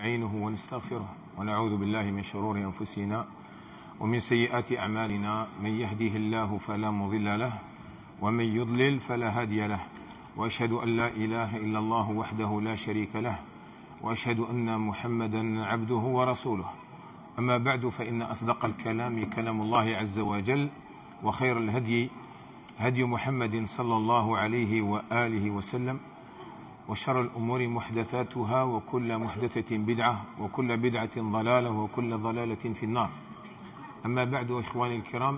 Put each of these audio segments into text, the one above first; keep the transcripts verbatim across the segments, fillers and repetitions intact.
نستعينه ونستغفره ونعوذ بالله من شرور أنفسنا ومن سيئات أعمالنا. من يهده الله فلا مضل له ومن يضلل فلا هادي له، وأشهد أن لا إله إلا الله وحده لا شريك له، وأشهد أن محمدا عبده ورسوله. أما بعد، فإن أصدق الكلام كلام الله عز وجل، وخير الهدي هدي محمد صلى الله عليه وآله وسلم، وشر الأمور محدثاتها، وكل محدثة بدعة، وكل بدعة ضلالة، وكل ضلالة في النار. أما بعد، إخواني الكرام،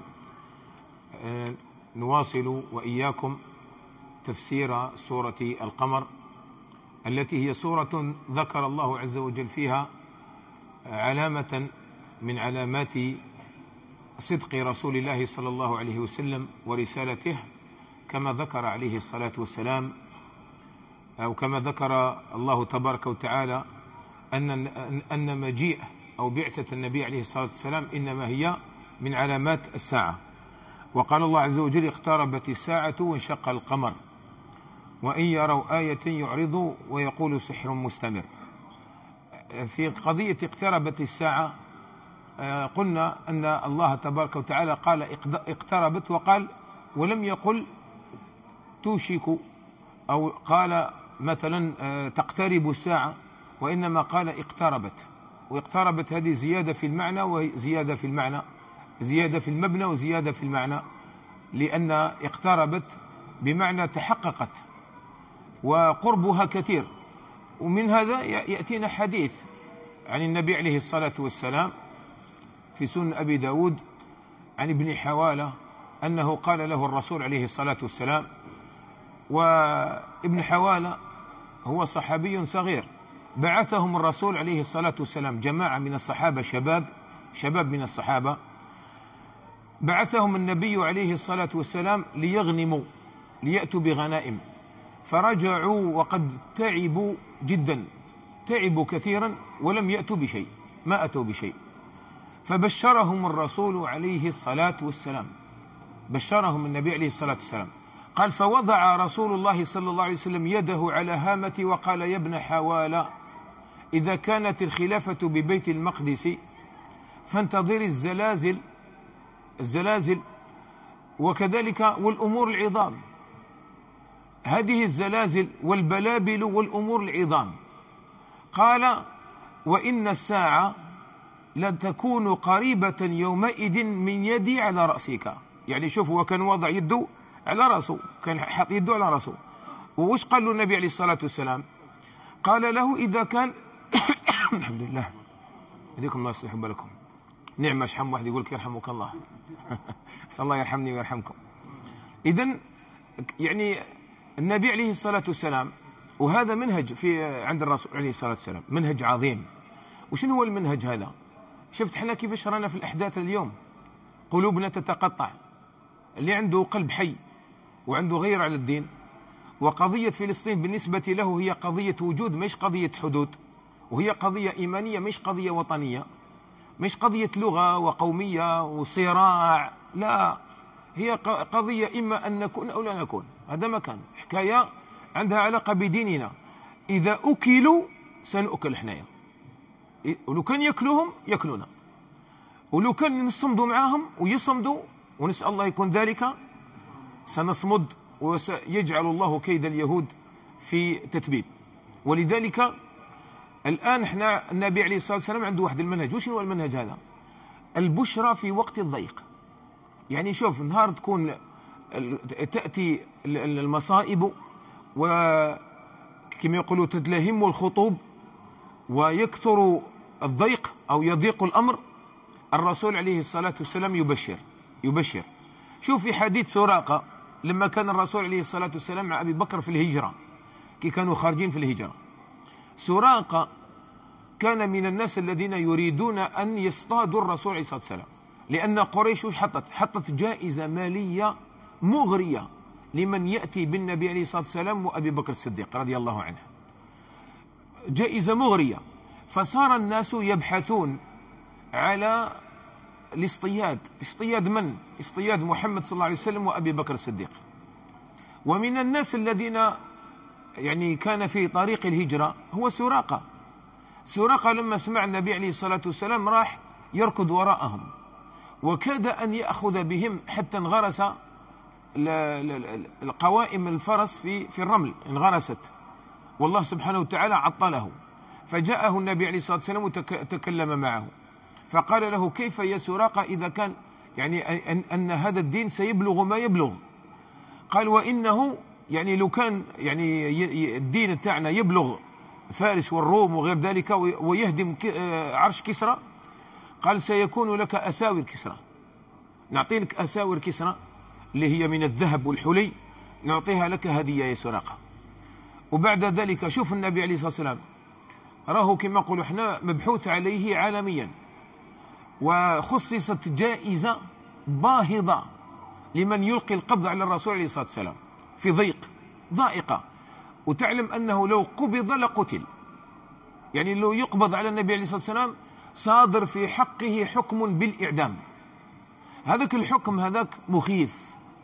نواصل وإياكم تفسير سورة القمر، التي هي سورة ذكر الله عز وجل فيها علامة من علامات صدق رسول الله صلى الله عليه وسلم ورسالته، كما ذكر عليه الصلاة والسلام، أو كما ذكر الله تبارك وتعالى أن أن مجيء أو بعثة النبي عليه الصلاة والسلام إنما هي من علامات الساعة. وقال الله عز وجل: اقتربت الساعة وانشق القمر وإن يروا آية يعرضوا ويقولوا سحر مستمر. في قضية اقتربت الساعة قلنا أن الله تبارك وتعالى قال اقتربت، وقال ولم يقل توشك أو قال مثلا تقترب الساعة، وإنما قال اقتربت. واقتربت هذه زيادة في المعنى وزيادة في المعنى زيادة في المبنى وزيادة في المعنى، لأن اقتربت بمعنى تحققت وقربها كثير. ومن هذا يأتينا حديث عن النبي عليه الصلاة والسلام في سنن أبي داود عن ابن حوالة أنه قال له الرسول عليه الصلاة والسلام، وابن حوالة هو صحابي صغير، بعثهم الرسول عليه الصلاة والسلام جماعة من الصحابة، شباب شباب من الصحابة، بعثهم النبي عليه الصلاة والسلام ليغنموا، ليأتوا بغنائم، فرجعوا وقد تعبوا جدا، تعبوا كثيرا ولم يأتوا بشيء، ما أتوا بشيء. فبشرهم الرسول عليه الصلاة والسلام، بشرهم النبي عليه الصلاة والسلام، قال: فوضع رسول الله صلى الله عليه وسلم يده على هامتي وقال: يا ابن حوالة، إذا كانت الخلافة ببيت المقدس فانتظر الزلازل الزلازل وكذلك والأمور العظام، هذه الزلازل والبلابل والأمور العظام. قال: وإن الساعة لتكون قريبة يومئذ من يدي على رأسك. يعني شوف، هو كان وضع يده على رأسه، كان حاط يده على رأسه. ووش قال له النبي عليه الصلاة والسلام؟ قال له: إذا كان الحمد لله، يديكم الله يصلح بالكم، نعمة شحم واحد يقول لك يرحمك الله. صلى الله يرحمني ويرحمكم. إذن يعني النبي عليه الصلاة والسلام، وهذا منهج في عند الرسول عليه الصلاة والسلام، منهج عظيم. وشنو هو المنهج هذا؟ شفت احنا كيفاش رانا في الأحداث اليوم، قلوبنا تتقطع. اللي عنده قلب حي وعنده غير على الدين، وقضية فلسطين بالنسبة له هي قضية وجود، مش قضية حدود، وهي قضية إيمانية مش قضية وطنية، مش قضية لغة وقومية وصراع، لا، هي قضية إما أن نكون أو لا نكون. هذا ما كان حكاية عندها علاقة بديننا. إذا أكلوا سنأكل حنايا، ولو كان يأكلوهم يأكلونا، ولو كان نصمدوا معاهم ويصمدوا، ونسأل الله يكون ذلك، سنصمد وسيجعل الله كيد اليهود في تتبيب. ولذلك الآن احنا النبي عليه الصلاة والسلام عنده واحد المنهج. وش هو المنهج هذا؟ البشرى في وقت الضيق. يعني شوف، نهار تكون تأتي المصائب وكما يقولوا تدلهم الخطوب ويكثر الضيق أو يضيق الأمر، الرسول عليه الصلاة والسلام يبشر يبشر شوف في حديث سراقة، لما كان الرسول عليه الصلاة والسلام مع أبي بكر في الهجرة، كي كانوا خارجين في الهجرة، سراقة كان من الناس الذين يريدون أن يصطادوا الرسول عليه الصلاة والسلام، لأن قريش حطت حطت جائزة مالية مغرية لمن يأتي بالنبي عليه الصلاة والسلام وأبي بكر الصديق رضي الله عنه، جائزة مغرية. فصار الناس يبحثون على الاصطياد. اصطياد من؟ اصطياد محمد صلى الله عليه وسلم وأبي بكر الصديق. ومن الناس الذين يعني كان في طريق الهجرة هو سراقة. سراقة لما سمع النبي عليه الصلاة والسلام راح يركض وراءهم، وكاد أن يأخذ بهم حتى انغرس القوائم الفرس في في الرمل، انغرست، والله سبحانه وتعالى عطله. فجاءه النبي عليه الصلاة والسلام وتكلم معه، فقال له: كيف يا سراقة إذا كان يعني أن, أن هذا الدين سيبلغ ما يبلغ؟ قال: وإنه يعني لو كان يعني الدين تاعنا يبلغ فارس والروم وغير ذلك ويهدم عرش كسرى، قال: سيكون لك أساور كسرى، نعطيك أساور كسرى اللي هي من الذهب والحلي، نعطيها لك هدية يا سراقة. وبعد ذلك شوف النبي عليه الصلاة والسلام راه كما نقولوا احنا مبحوث عليه عالميا، وخصصت جائزة باهظة لمن يلقي القبض على الرسول عليه الصلاة والسلام في ضيق ضائقة، وتعلم أنه لو قبض لقتل، يعني لو يقبض على النبي عليه الصلاة والسلام صادر في حقه حكم بالإعدام. هذاك الحكم هذاك مخيف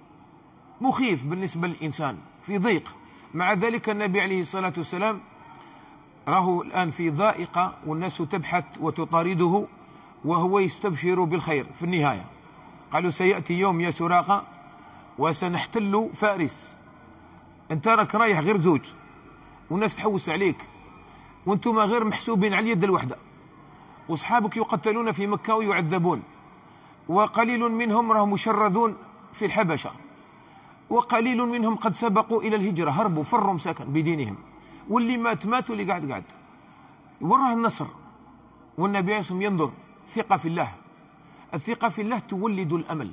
مخيف بالنسبة للإنسان في ضيق. مع ذلك النبي عليه الصلاة والسلام راه الآن في ضائقة والناس تبحث وتطارده، وهو يستبشر بالخير. في النهاية قالوا: سيأتي يوم يا سراقة وسنحتل فارس، انت راك رايح غير زوج والناس تحوس عليك، وانتم غير محسوبين على اليد الوحدة، واصحابك يقتلون في مكة ويعذبون، وقليل منهم راهم مشردون في الحبشة، وقليل منهم قد سبقوا إلى الهجرة، هربوا فروا مساكن بدينهم، واللي مات مات واللي قاعد قاعد. وراه النصر، والنبي عليه الصلاة والسلام ينظر ثقة في الله. الثقة في الله تولد الأمل.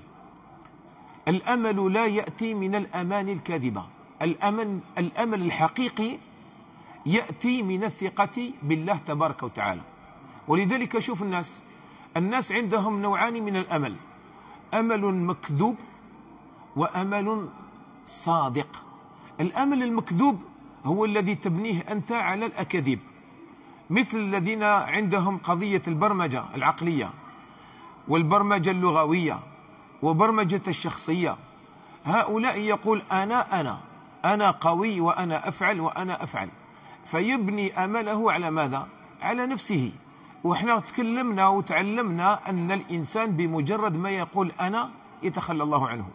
الأمل لا يأتي من الأمان الكاذبة، الأمل, الأمل الحقيقي يأتي من الثقة بالله تبارك وتعالى. ولذلك شوف الناس الناس عندهم نوعان من الأمل: أمل مكذوب وأمل صادق. الأمل المكذوب هو الذي تبنيه أنت على الأكاذيب، مثل الذين عندهم قضية البرمجة العقلية والبرمجة اللغوية وبرمجة الشخصية. هؤلاء يقول: أنا أنا أنا قوي وأنا أفعل وأنا أفعل، فيبني أمله على ماذا؟ على نفسه. وإحنا تكلمنا وتعلمنا أن الإنسان بمجرد ما يقول أنا يتخلى الله عنه.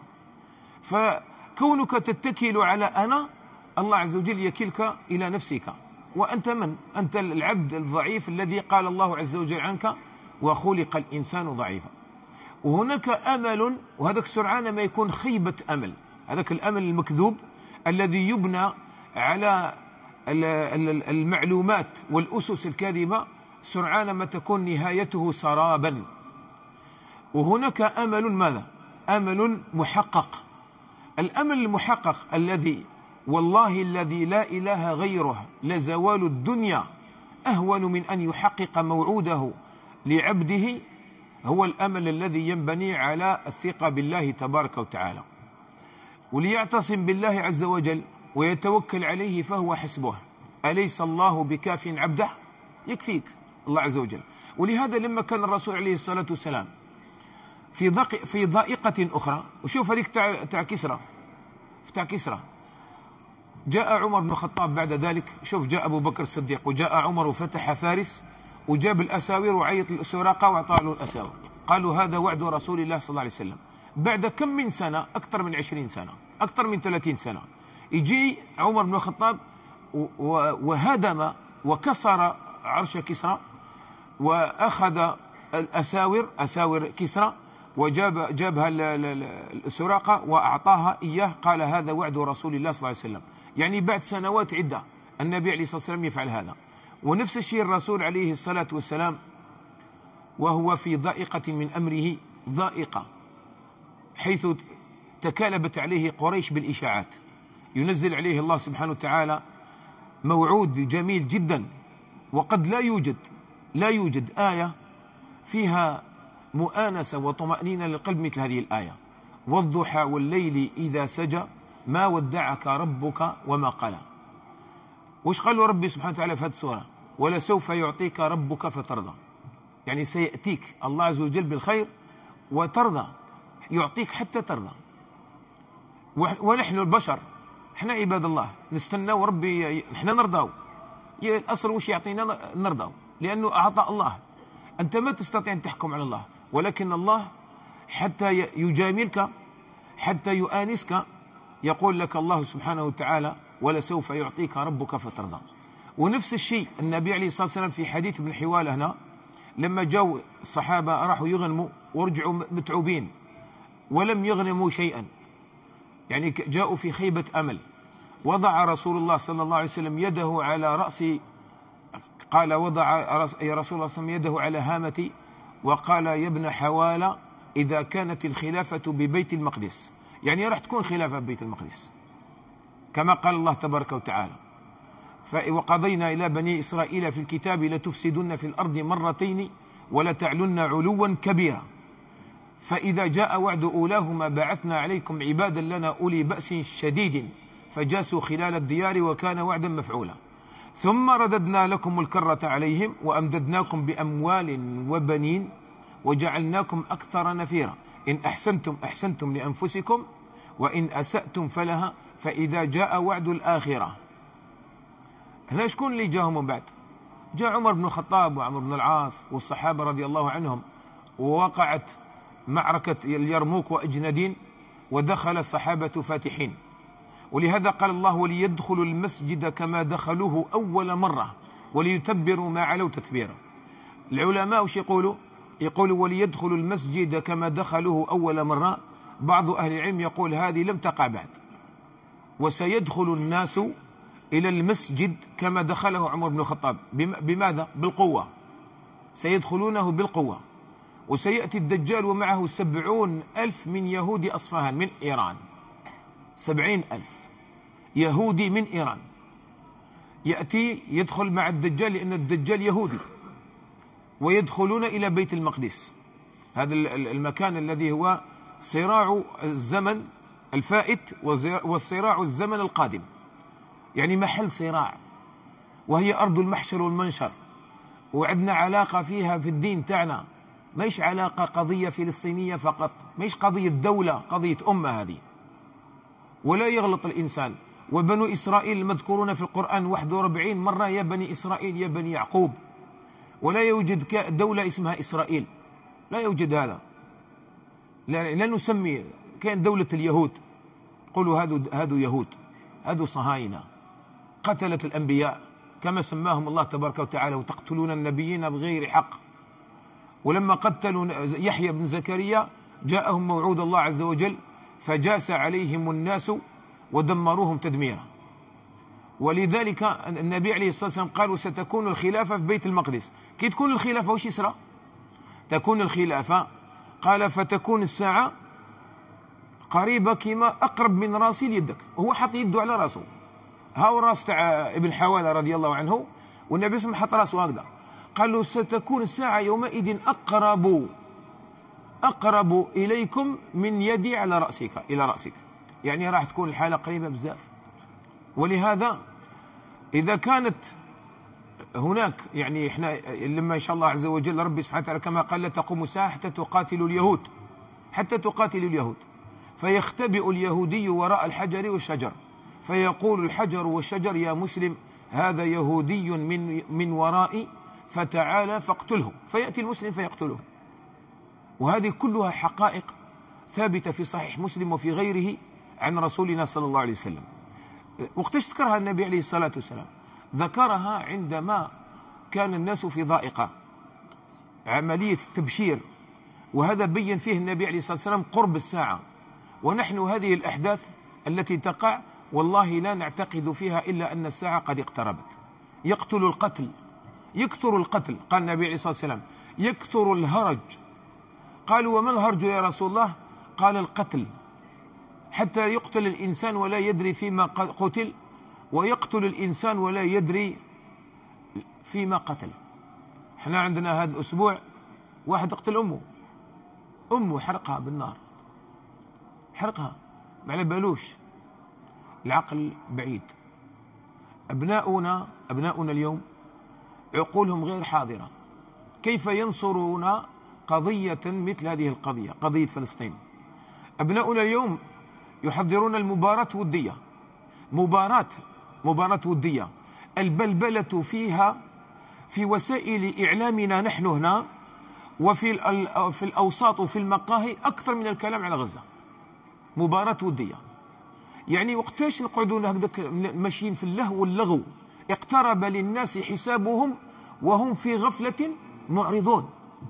فكونك تتكل على أنا، الله عز وجل يكلك إلى نفسك. وأنت من؟ أنت العبد الضعيف الذي قال الله عز وجل عنك: وخلق الإنسان ضعيفا. وهناك أمل، وهذاك سرعان ما يكون خيبة أمل، هذاك الأمل المكذوب الذي يبنى على المعلومات والأسس الكاذبة، سرعان ما تكون نهايته سرابا. وهناك أمل ماذا؟ أمل محقق. الأمل المحقق الذي والله الذي لا إله غيره لزوال الدنيا أهون من أن يحقق موعوده لعبده، هو الأمل الذي ينبني على الثقة بالله تبارك وتعالى. وليعتصم بالله عز وجل ويتوكل عليه فهو حسبه، أليس الله بكاف عبده؟ يكفيك الله عز وجل. ولهذا لما كان الرسول عليه الصلاة والسلام في ضائق في ضائقة أخرى، وشوف هذيك تاع تاع كسرى تاع كسرى جاء عمر بن الخطاب بعد ذلك. شوف، جاء أبو بكر الصديق وجاء عمر وفتح فارس وجاب الأساور وعيط السراقة وأعطاه له الأساور. قالوا: هذا وعد رسول الله صلى الله عليه وسلم. بعد كم من سنة؟ أكثر من عشرين سنة، أكثر من ثلاثين سنة، يجي عمر بن الخطاب وهدم وكسر عرش كسرى وأخذ الأساور أساور كسرى وجاب جابها السراقة وأعطاها إياه. قال: هذا وعد رسول الله صلى الله عليه وسلم. يعني بعد سنوات عدة النبي عليه الصلاة والسلام يفعل هذا. ونفس الشيء الرسول عليه الصلاة والسلام وهو في ضائقة من أمره، ضائقة حيث تكالبت عليه قريش بالإشاعات، ينزل عليه الله سبحانه وتعالى موعود جميل جدا. وقد لا يوجد لا يوجد آية فيها مؤانسة وطمأنينة للقلب مثل هذه الآية: والضحى والليل إذا سجى ما ودعك ربك وما قلى. وش قالوا ربي سبحانه وتعالى في هذه السورة؟ ولسوف يعطيك ربك فترضى. يعني سيأتيك الله عز وجل بالخير وترضى، يعطيك حتى ترضى. ونحن البشر احنا عباد الله نستنى وربي احنا نرضاو. الأصل وش يعطينا نرضاو، لأنه أعطى الله. أنت ما تستطيع أن تحكم على الله، ولكن الله حتى يجاملك، حتى يؤانسك، يقول لك الله سبحانه وتعالى: ولسوف يعطيك ربك فترضى. ونفس الشيء النبي عليه الصلاة والسلام في حديث ابن حوالة هنا، لما جاءوا الصحابة راحوا يغنموا ورجعوا متعوبين ولم يغنموا شيئا، يعني جاءوا في خيبة أمل، وضع رسول الله صلى الله عليه وسلم يده على رأسي، قال وضع يا رسول الله صلى الله عليه وسلم يده على هامتي وقال: يا ابن حوالة، إذا كانت الخلافة ببيت المقدس، يعني راح تكون خلافة ببيت المقدس كما قال الله تبارك وتعالى: وقضينا إلى بني إسرائيل في الكتاب لتفسدن في الأرض مرتين ولتعلن علوا كبيرا، فإذا جاء وعد أولاهما بعثنا عليكم عبادا لنا أولي بأس شديد فجاسوا خلال الديار وكان وعدا مفعولا، ثم رددنا لكم الكرة عليهم وأمددناكم بأموال وبنين وجعلناكم أكثر نفيرا، إن أحسنتم أحسنتم لأنفسكم وإن أسأتم فلها، فإذا جاء وعد الآخرة. هنا شكون اللي جاهم من بعد؟ جاء عمر بن الخطاب وعمر بن العاص والصحابة رضي الله عنهم، ووقعت معركة اليرموك وأجندين، ودخل الصحابة فاتحين. ولهذا قال الله: وليدخلوا المسجد كما دخلوه أول مرة وليتبروا ما علوا تتبيرا. العلماء وش يقولوا؟ يقولوا وليدخلوا المسجد كما دخلوه أول مرة. بعض أهل العلم يقول هذه لم تقع بعد، وسيدخل الناس إلى المسجد كما دخله عمر بن الخطاب. بماذا؟ بالقوة، سيدخلونه بالقوة. وسيأتي الدجال ومعه سبعون ألف من يهود أصفهان من إيران، سبعين ألف يهودي من إيران يأتي يدخل مع الدجال، لأن الدجال يهودي، ويدخلون إلى بيت المقدس، هذا المكان الذي هو صراع الزمن الفائت والصراع الزمن القادم، يعني محل صراع، وهي أرض المحشر والمنشر، وعندنا علاقة فيها في الدين تاعنا، ماهيش علاقة قضية فلسطينية فقط، ماهيش قضية دولة، قضية أمة هذه. ولا يغلط الإنسان. وبنو إسرائيل المذكورون في القرآن واحد وأربعين مرة يا بني إسرائيل يا بني يعقوب، ولا يوجد دولة اسمها إسرائيل، لا يوجد هذا. لا, لا نسمي، كان دولة اليهود، قولوا هادو هادو يهود، هادو صهاينة قتلة الأنبياء كما سماهم الله تبارك وتعالى، وتقتلون النبيين بغير حق. ولما قتلوا يحيى بن زكريا جاءهم موعود الله عز وجل فجاس عليهم الناس ودمروهم تدميرا. ولذلك النبي عليه الصلاة والسلام قال: وستكون الخلافة في بيت المقدس. كي تكون الخلافة وش يصرى؟ تكون الخلافة، قال: فتكون الساعة قريبة كما أقرب من راسي ليدك. وهو حط يده على راسه، هاو الراس تاع ابن حوالة رضي الله عنه، والنبي صلى الله عليه وسلم حط راسه هكذا، قال له: ستكون الساعة يومئذ أقرب أقرب إليكم من يدي على رأسك إلى رأسك، يعني راح تكون الحالة قريبة بزاف. ولهذا إذا كانت هناك، يعني إحنا لما إن شاء الله عز وجل ربي سبحانه وتعالى كما قال: لا تقوم الساعة حتى تقاتلوا اليهود، حتى تقاتلوا اليهود، فيختبئ اليهودي وراء الحجر والشجر، فيقول الحجر والشجر: يا مسلم، هذا يهودي من من ورائي فتعالى فاقتله، فيأتي المسلم فيقتله. وهذه كلها حقائق ثابتة في صحيح مسلم وفي غيره عن رسولنا صلى الله عليه وسلم. وقتاش ذكرها النبي عليه الصلاة والسلام؟ ذكرها عندما كان الناس في ضائقة، عملية التبشير، وهذا بين فيه النبي عليه الصلاة والسلام قرب الساعة. ونحن هذه الأحداث التي تقع والله لا نعتقد فيها إلا أن الساعة قد اقتربت. يقتل القتل، يكثر القتل، قال النبي عليه الصلاة والسلام: يكثر الهرج. قالوا: وما الهرج يا رسول الله؟ قال: القتل، حتى يقتل الإنسان ولا يدري فيما قتل، ويقتل الإنسان ولا يدري فيما قتل. احنا عندنا هذا الأسبوع واحد قتل أمه، أمه حرقها بالنار، حرقها ما على بالوش، العقل بعيد. أبناؤنا أبناؤنا اليوم عقولهم غير حاضرة، كيف ينصرون قضية مثل هذه القضية، قضية فلسطين؟ أبناؤنا اليوم يحضرون المباراة ودية، مباراة مباراة ودية، البلبلة فيها في وسائل إعلامنا نحن هنا وفي في الأوساط وفي المقاهي أكثر من الكلام على غزة. مباراة ودية، يعني وقتاش نقعدوا هكذاك ماشيين في اللهو واللغو؟ اقترب للناس حسابهم وهم في غفلة معرضون.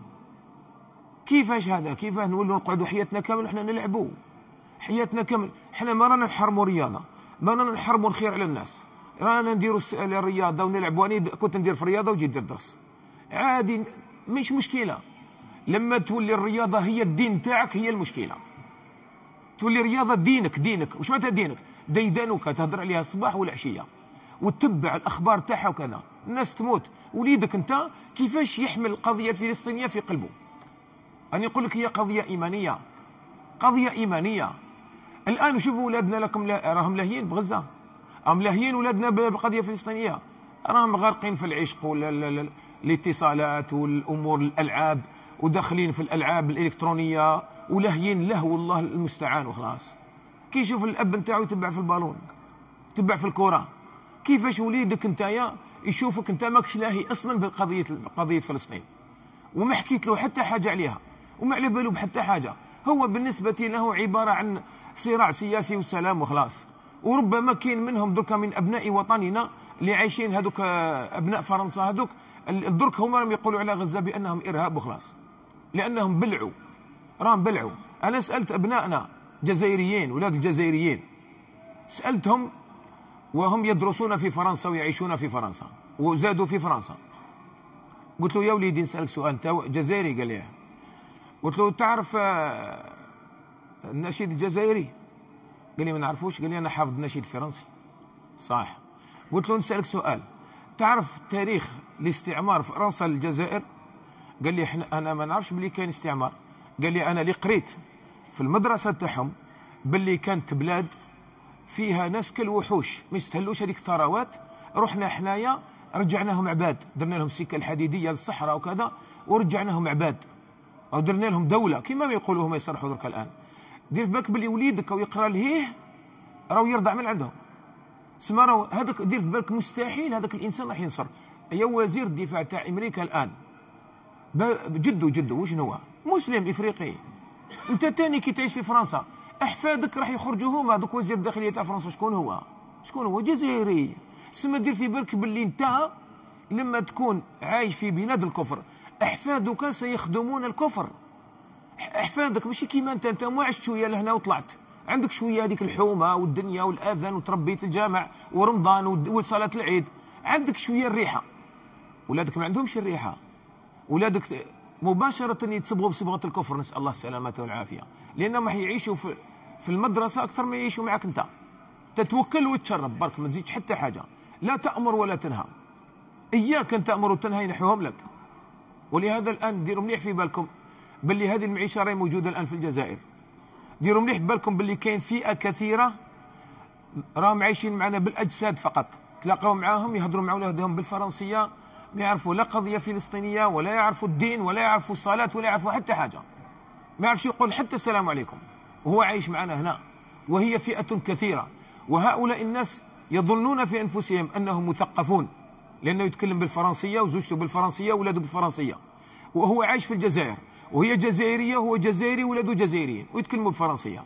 كيفاش هذا؟ كيف نولوا نقعدوا حياتنا كامل احنا نلعبوا؟ حياتنا كامل احنا ما رانا نحرموا رياضة، ما رانا نحرموا الخير على الناس، رانا نديروا الرياضة ونلعبوا. أنا كنت ندير في الرياضة وجيت ندير درس عادي، مش مشكلة. لما تولي الرياضة هي الدين تاعك هي المشكلة. تولي الرياضة دينك، دينك وش معناتها دينك؟ ديدانك تهدر عليها الصباح والعشية وتتبع الأخبار تاعها وكذا. الناس تموت، وليدك أنت كيفاش يحمل القضية الفلسطينية في قلبه؟ أنا يقول لك هي قضية إيمانية، قضية إيمانية. الآن شوفوا أولادنا لكم لا راهم لاهيين بغزة، أم لاهيين أولادنا بالقضية الفلسطينية، راهم غارقين في العشق والاتصالات والأمور الألعاب، وداخلين في الألعاب الإلكترونية ولاهيين لهو الله المستعان وخلاص. كي يشوف الأب نتاعو يتبع في البالون، يتبع في الكرة، كيفاش وليدك نتايا يشوفك انت ماكش لاهي اصلا بقضيه قضيه فلسطين، وما حكيت له حتى حاجه عليها وما على باله بحتى حاجه. هو بالنسبه له عباره عن صراع سياسي وسلام وخلاص. وربما كاين منهم دركا من ابناء وطننا اللي عايشين هذوك ابناء فرنسا هذوك الدرك هما راهم يقولوا على غزه بانهم ارهاب وخلاص، لانهم بلعوا، راهم بلعوا. انا سالت ابنائنا جزائريين، ولاد الجزائريين، سالتهم وهم يدرسون في فرنسا ويعيشون في فرنسا وزادوا في فرنسا. قلت له يا وليدي نسألك سؤال، أنت جزائري؟ قال لي. قلت له تعرف النشيد الجزائري؟ قال لي ما نعرفوش. قال لي أنا حافظ نشيد فرنسي. صح. قلت له نسألك سؤال، تعرف تاريخ الاستعمار فرنسا للجزائر؟ قال لي احنا أنا ما نعرفش بلي كان استعمار. قال لي أنا اللي قريت في المدرسة تاعهم باللي كانت بلاد فيها ناس كالوحوش ما يستهلوش هذيك الثروات، رحنا حنايا رجعناهم عباد، درنا لهم السكه الحديديه للصحراء وكذا ورجعناهم عباد ودرنا لهم دوله كما ما يقولوا هما يصرحوا درك الان. دير في بالك باللي وليدك او يقرا لهيه راهو يرضع من عندهم. سما راهو هذاك دير في بالك مستحيل هذاك الانسان راح ينصر. يا وزير الدفاع تاع امريكا الان جدو جدو وش هو؟ مسلم افريقي. انت تاني كي تعيش في فرنسا احفادك راح يخرجوا هما دوك وزير الداخليه تاع فرنسا. شكون هو؟ شكون هو؟ جزائري. سما دير في بالك باللي انت لما تكون عايش في بلاد الكفر احفادك سيخدمون الكفر. احفادك ماشي كيما انت، انت ما عشت شويه لهنا وطلعت، عندك شويه هذيك الحومه والدنيا والاذان وتربيت الجامع ورمضان وصلاه العيد، عندك شويه الريحه. ولادك ما عندهمش الريحه، ولادك مباشره يتصبغوا بصبغه الكفر، نسال الله السلامه والعافيه، لانهم راح يعيشوا في في المدرسه اكثر ما يعيشوا معك انت. تتوكل وتشرب برك، ما تزيدش حتى حاجه، لا تامر ولا تنهى. اياك ان تامر وتنهى ينحوهم لك. ولهذا الان ديروا مليح في بالكم باللي هذه المعيشه راهي موجوده الان في الجزائر. ديروا مليح في بالكم باللي كاين فئه كثيره راهم عايشين معنا بالاجساد فقط، تلاقاو معاهم يهضروا مع اولادهم بالفرنسيه، ما يعرفوا لا قضيه فلسطينيه ولا يعرفوا الدين ولا يعرفوا الصلاه ولا يعرفوا حتى حاجه، ما يعرفش يقول حتى السلام عليكم، وهو عايش معنا هنا. وهي فئه كثيره، وهؤلاء الناس يظنون في انفسهم انهم مثقفون لانه يتكلم بالفرنسيه وزوجته بالفرنسيه واولاده بالفرنسيه، وهو عايش في الجزائر وهي جزائريه وهو جزائري وولاده جزائريين ويتكلموا بالفرنسيه،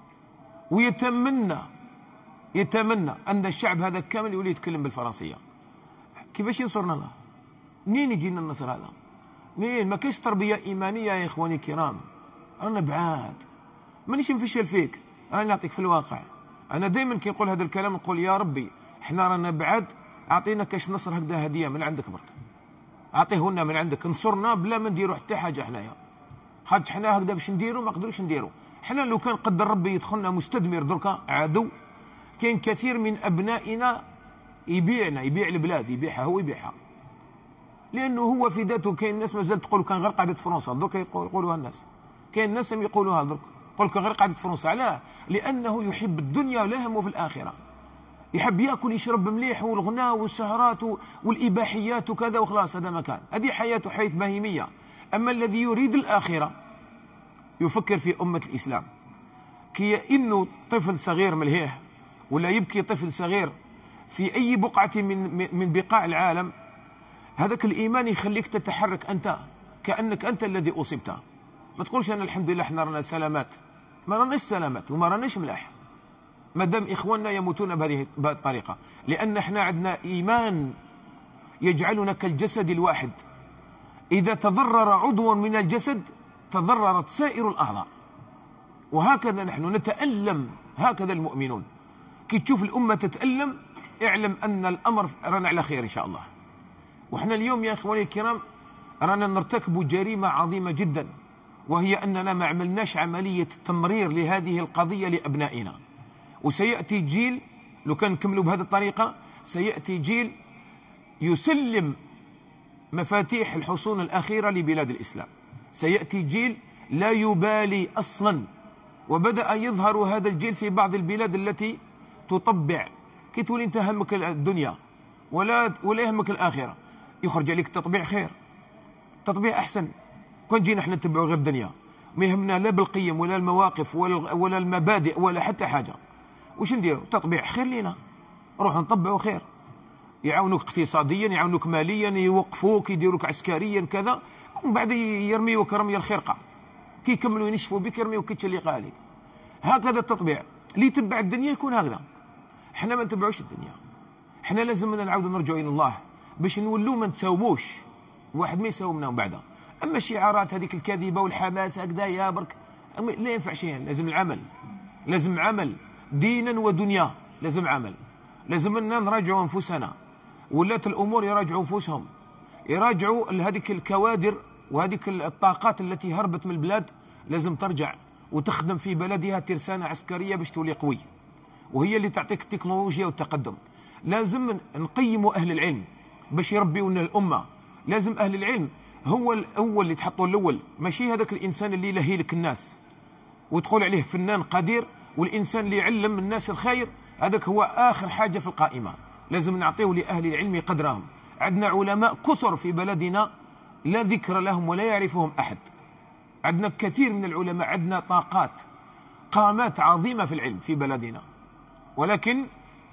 ويتمنى يتمنى ان الشعب هذا كامل يولي يتكلم بالفرنسيه. كيفاش ينصرنا الله؟ منين يجينا النصر هذا؟ منين؟ ما كاينش تربيه ايمانيه يا اخواني الكرام، رانا بعاد. مانيش نفشل فيك، راني نعطيك في الواقع. انا دائما كي نقول هذا الكلام نقول يا ربي احنا رانا بعاد، اعطينا كاش نصر هكذا هديه من عندك برك، اعطيه لنا من عندك، انصرنا بلا ما نديروا حتى حاجه حنايا. خاطر حنا هكذا باش نديروا ما نقدروش نديروا. حنا لو كان قدر ربي يدخلنا مستدمر دركا عدو، كاين كثير من ابنائنا يبيعنا، يبيع البلاد، يبيعها هو يبيعها، لانه هو في ذاته. كاين الناس مازال تقول كان غير قاعده فرنسا دركا يقولوها الناس، كاين الناس هم يقولوها درك، يقول لك غير قاعده فرنسا. علاه؟ لانه يحب الدنيا ولا يهمه في الاخره، يحب ياكل يشرب مليح والغناء والسهرات والاباحيات وكذا وخلاص. هذا ما كان، هذه حياته حياه بهيميه. اما الذي يريد الاخره يفكر في امه الاسلام، كي انه طفل صغير ملهيه ولا يبكي طفل صغير في اي بقعه من من بقاع العالم، هذاك الإيمان يخليك تتحرك أنت كأنك أنت الذي أصبت. ما تقولش أنا الحمد لله احنا رانا سلامات، ما راناش سلامات وما راناش ملاح ما دام إخواننا يموتون بهذه الطريقة، لأن احنا عندنا إيمان يجعلنا كالجسد الواحد، إذا تضرر عضو من الجسد تضررت سائر الأعضاء. وهكذا نحن نتألم، هكذا المؤمنون. كي تشوف الأمة تتألم اعلم أن الأمر رانا على خير إن شاء الله. وإحنا اليوم يا إخواني الكرام رانا نرتكب جريمة عظيمة جدا، وهي أننا ما عملناش عملية تمرير لهذه القضية لأبنائنا. وسيأتي جيل لو كان نكملوا بهذه الطريقة سيأتي جيل يسلم مفاتيح الحصون الأخيرة لبلاد الإسلام، سيأتي جيل لا يبالي أصلا. وبدأ يظهر هذا الجيل في بعض البلاد التي تطبع، كي تولي انت همك الدنيا ولا ولا يهمك الآخرة، يخرج عليك تطبيع خير، تطبيع أحسن. كون جينا احنا نتبعوا غير الدنيا ما يهمنا لا بالقيم ولا المواقف ولا ولا المبادئ ولا حتى حاجة، وش نديروا؟ تطبيع خير لينا، نروحوا نطبعوا خير، يعاونوك اقتصاديا، يعاونوك ماليا، يوقفوك، يديروك عسكريا كذا، ومن بعد يرميوك رمي الخرقة، كي يكملوا ينشفوا بك يرميوك كيتشليقة عليك. هكذا التطبيع اللي يتبع الدنيا يكون هكذا. احنا ما نتبعوش الدنيا، احنا لازم نعاود نرجعوا الى الله باش نولوا ما نتساوموش، واحد ما يساومنا من بعدها. اما الشعارات هذيك الكاذبه والحماس هكذا يا برك لا ينفع شيء، لازم العمل، لازم عمل دينا ودنيا، لازم عمل، لازم أننا نراجعوا أنفسنا، ولاة الأمور يراجعوا أنفسهم، يراجعوا هذيك الكوادر وهذيك الطاقات التي هربت من البلاد، لازم ترجع وتخدم في بلدها ترسانة عسكرية باش تولي قوي، وهي اللي تعطيك التكنولوجيا والتقدم. لازم نقيموا أهل العلم باش يربيونا الأمة، لازم أهل العلم هو الأول اللي تحطوا الأول، ماشي هذاك الإنسان اللي يلهي لك الناس وتقول عليه فنان قدير، والإنسان اللي يعلم الناس الخير هذاك هو آخر حاجة في القائمة. لازم نعطيه لأهل العلم قدرهم. عندنا علماء كثر في بلدنا لا ذكر لهم ولا يعرفهم أحد، عندنا كثير من العلماء، عندنا طاقات قامات عظيمة في العلم في بلدنا، ولكن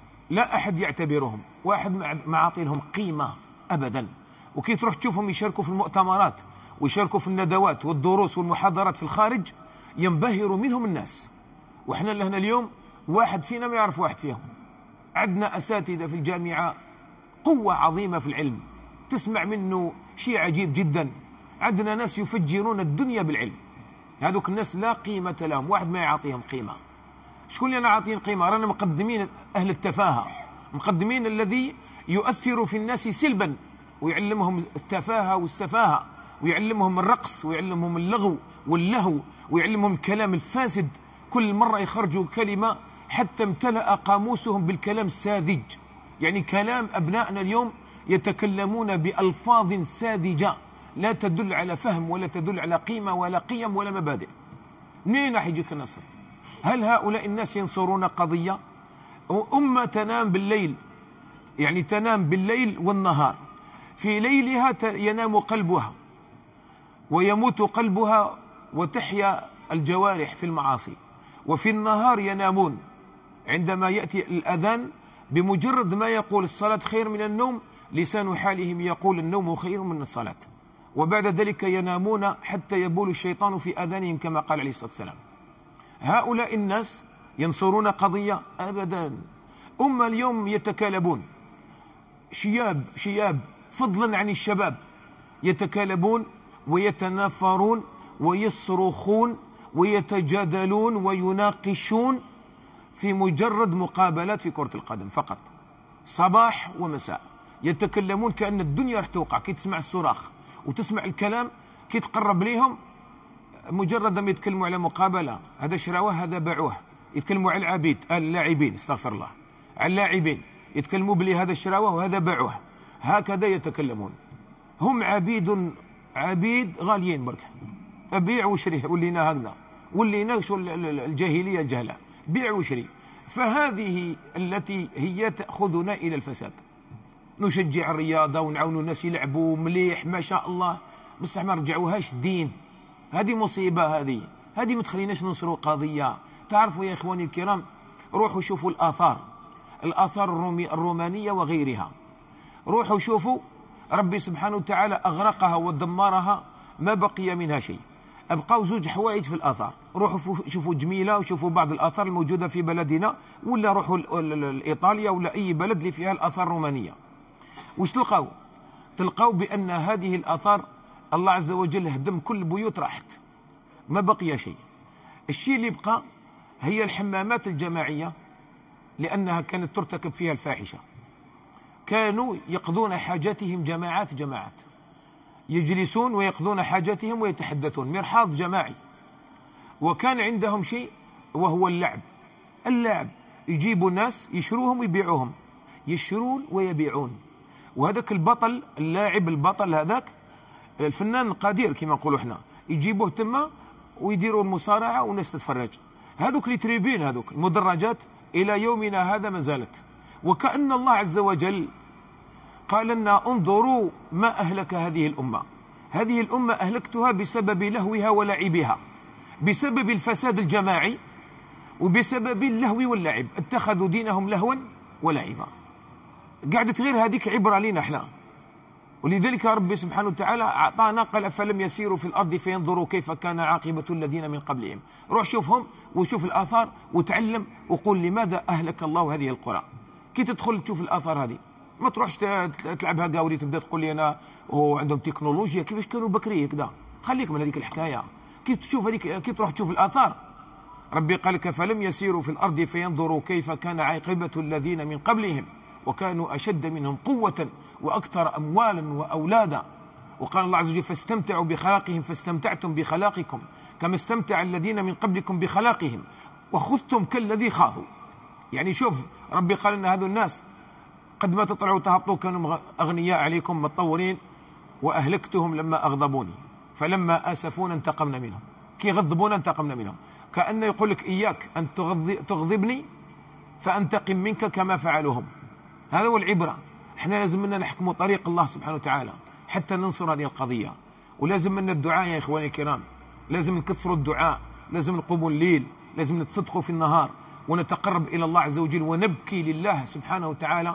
لا أحد يعتبرهم، واحد ما عاطينهم قيمة أبدا. وكي تروح تشوفهم يشاركوا في المؤتمرات ويشاركوا في الندوات والدروس والمحاضرات في الخارج ينبهر منهم الناس، وإحنا لهنا اليوم واحد فينا ما يعرف واحد فيهم. عندنا أساتذة في الجامعة قوة عظيمة في العلم، تسمع منه شيء عجيب جدا. عندنا ناس يفجرون الدنيا بالعلم، هذوك الناس لا قيمة لهم، واحد ما يعطيهم قيمة. شكون اللي أنا عاطين قيمة؟ رانا مقدمين أهل التفاهة، مقدمين الذي يؤثر في الناس سلبا، ويعلمهم التفاهة والسفاهة، ويعلمهم الرقص، ويعلمهم اللغو واللهو، ويعلمهم الكلام الفاسد. كل مرة يخرجوا كلمة حتى امتلأ قاموسهم بالكلام الساذج، يعني كلام أبنائنا اليوم يتكلمون بألفاظ ساذجة لا تدل على فهم ولا تدل على قيمة ولا قيم ولا مبادئ. منين راح يجيك النصر؟ هل هؤلاء الناس ينصرون قضية؟ أمة تنام بالليل، يعني تنام بالليل والنهار، في ليلها ينام قلبها ويموت قلبها وتحيا الجوارح في المعاصي، وفي النهار ينامون. عندما يأتي الأذان بمجرد ما يقول الصلاة خير من النوم، لسان حالهم يقول النوم خير من الصلاة، وبعد ذلك ينامون حتى يبول الشيطان في آذانهم كما قال عليه الصلاة والسلام. هؤلاء الناس ينصرون قضية؟ أبدا. أمة اليوم يتكالبون، شياب شياب فضلا عن الشباب، يتكالبون ويتنافرون ويصرخون ويتجادلون ويناقشون في مجرد مقابلات في كرة القدم فقط، صباح ومساء يتكلمون كأن الدنيا راح توقع. كي تسمع الصراخ وتسمع الكلام كي تقرب ليهم، مجرد ما يتكلموا على مقابلة، هذا شراوه هذا باعوه، يتكلموا على العبيد اللاعبين استغفر الله، على اللاعبين يتكلموا بلي هذا شراوه وهذا باعوه، هكذا يتكلمون. هم عبيد عبيد غاليين برك، أبيع وشري، ولينا هكذا، ولينا شو الجاهلية الجهلة، بيع وشري. فهذه التي هي تأخذنا إلى الفساد. نشجع الرياضة ونعاون الناس يلعبوا مليح ما شاء الله، بصح ما رجعوهاش دين. هذه مصيبة، هذه هذه ما تخليناش ننصروا قضية. تعرفوا يا إخواني الكرام، روحوا شوفوا الآثار، الآثار الرومي الرومانية وغيرها، روحوا شوفوا ربي سبحانه وتعالى أغرقها ودمرها، ما بقي منها شيء. أبقوا زوج حوائج في الآثار. روحوا شوفوا جميلة وشوفوا بعض الآثار الموجودة في بلدنا، ولا روحوا لإيطاليا ولا أي بلد اللي فيها الآثار الرومانية. وش تلقاو؟ تلقاو بأن هذه الآثار الله عز وجل هدم كل البيوت، راحت ما بقي شيء. الشيء اللي بقى هي الحمامات الجماعية، لأنها كانت ترتكب فيها الفاحشة. كانوا يقضون حاجاتهم جماعات جماعات، يجلسون ويقضون حاجاتهم ويتحدثون، مرحاض جماعي. وكان عندهم شيء وهو اللعب. اللعب يجيبوا ناس يشروهم ويبيعوهم، يشرون ويبيعون. وهذاك البطل اللاعب البطل هذاك الفنان القدير كما نقولوا احنا، يجيبوه تما ويديروا المصارعة والناس تتفرج. هذوك التريبين هذوك المدرجات إلى يومنا هذا ما زالت. وكأن الله عز وجل قال لنا انظروا ما أهلك هذه الأمة. هذه الأمة أهلكتها بسبب لهوها ولعبها، بسبب الفساد الجماعي وبسبب اللهو واللعب. اتخذوا دينهم لهوا ولعبا. قعدت غير هذيك عبرة لنا احنا. ولذلك ربي سبحانه وتعالى أعطانا، قال فلم يسيروا في الأرض فينظروا كيف كان عاقبة الذين من قبلهم. روح شوفهم وشوف الآثار وتعلم وقول لماذا أهلك الله هذه القرى. كي تدخل تشوف الآثار هذه ما تروحش تلعبها قاوري تبدا تقول لي أنا هو عندهم تكنولوجيا كيفاش كانوا بكري كذا. خليك من هذيك الحكاية. كي تشوف هذيك، كي تروح تشوف الآثار، ربي قال لك فلم يسيروا في الأرض فينظروا كيف كان عاقبة الذين من قبلهم وكانوا أشد منهم قوة وأكثر أموالا وأولادا. وقال الله عز وجل فاستمتعوا بخلاقهم فاستمتعتم بخلاقكم كما استمتع الذين من قبلكم بخلاقهم وخذتم كالذي خاضوا. يعني شوف ربي قال إن هذو الناس قد ما تطلعوا تهبطوا كانوا أغنياء عليكم متطورين، وأهلكتهم لما أغضبوني فلما آسفونا انتقمنا منهم. كي غضبونا انتقمنا منهم. كأنه يقول لك إياك أن تغضبني فأنتقم منك كما فعلوهم. هذا هو العبرة. احنا لازم منا نحكموا طريق الله سبحانه وتعالى حتى ننصر هذه القضية. ولازم منا الدعاء يا إخواني الكرام، لازم نكثروا الدعاء، لازم نقوموا الليل، لازم نتصدقوا في النهار ونتقرب إلى الله عز وجل ونبكي لله سبحانه وتعالى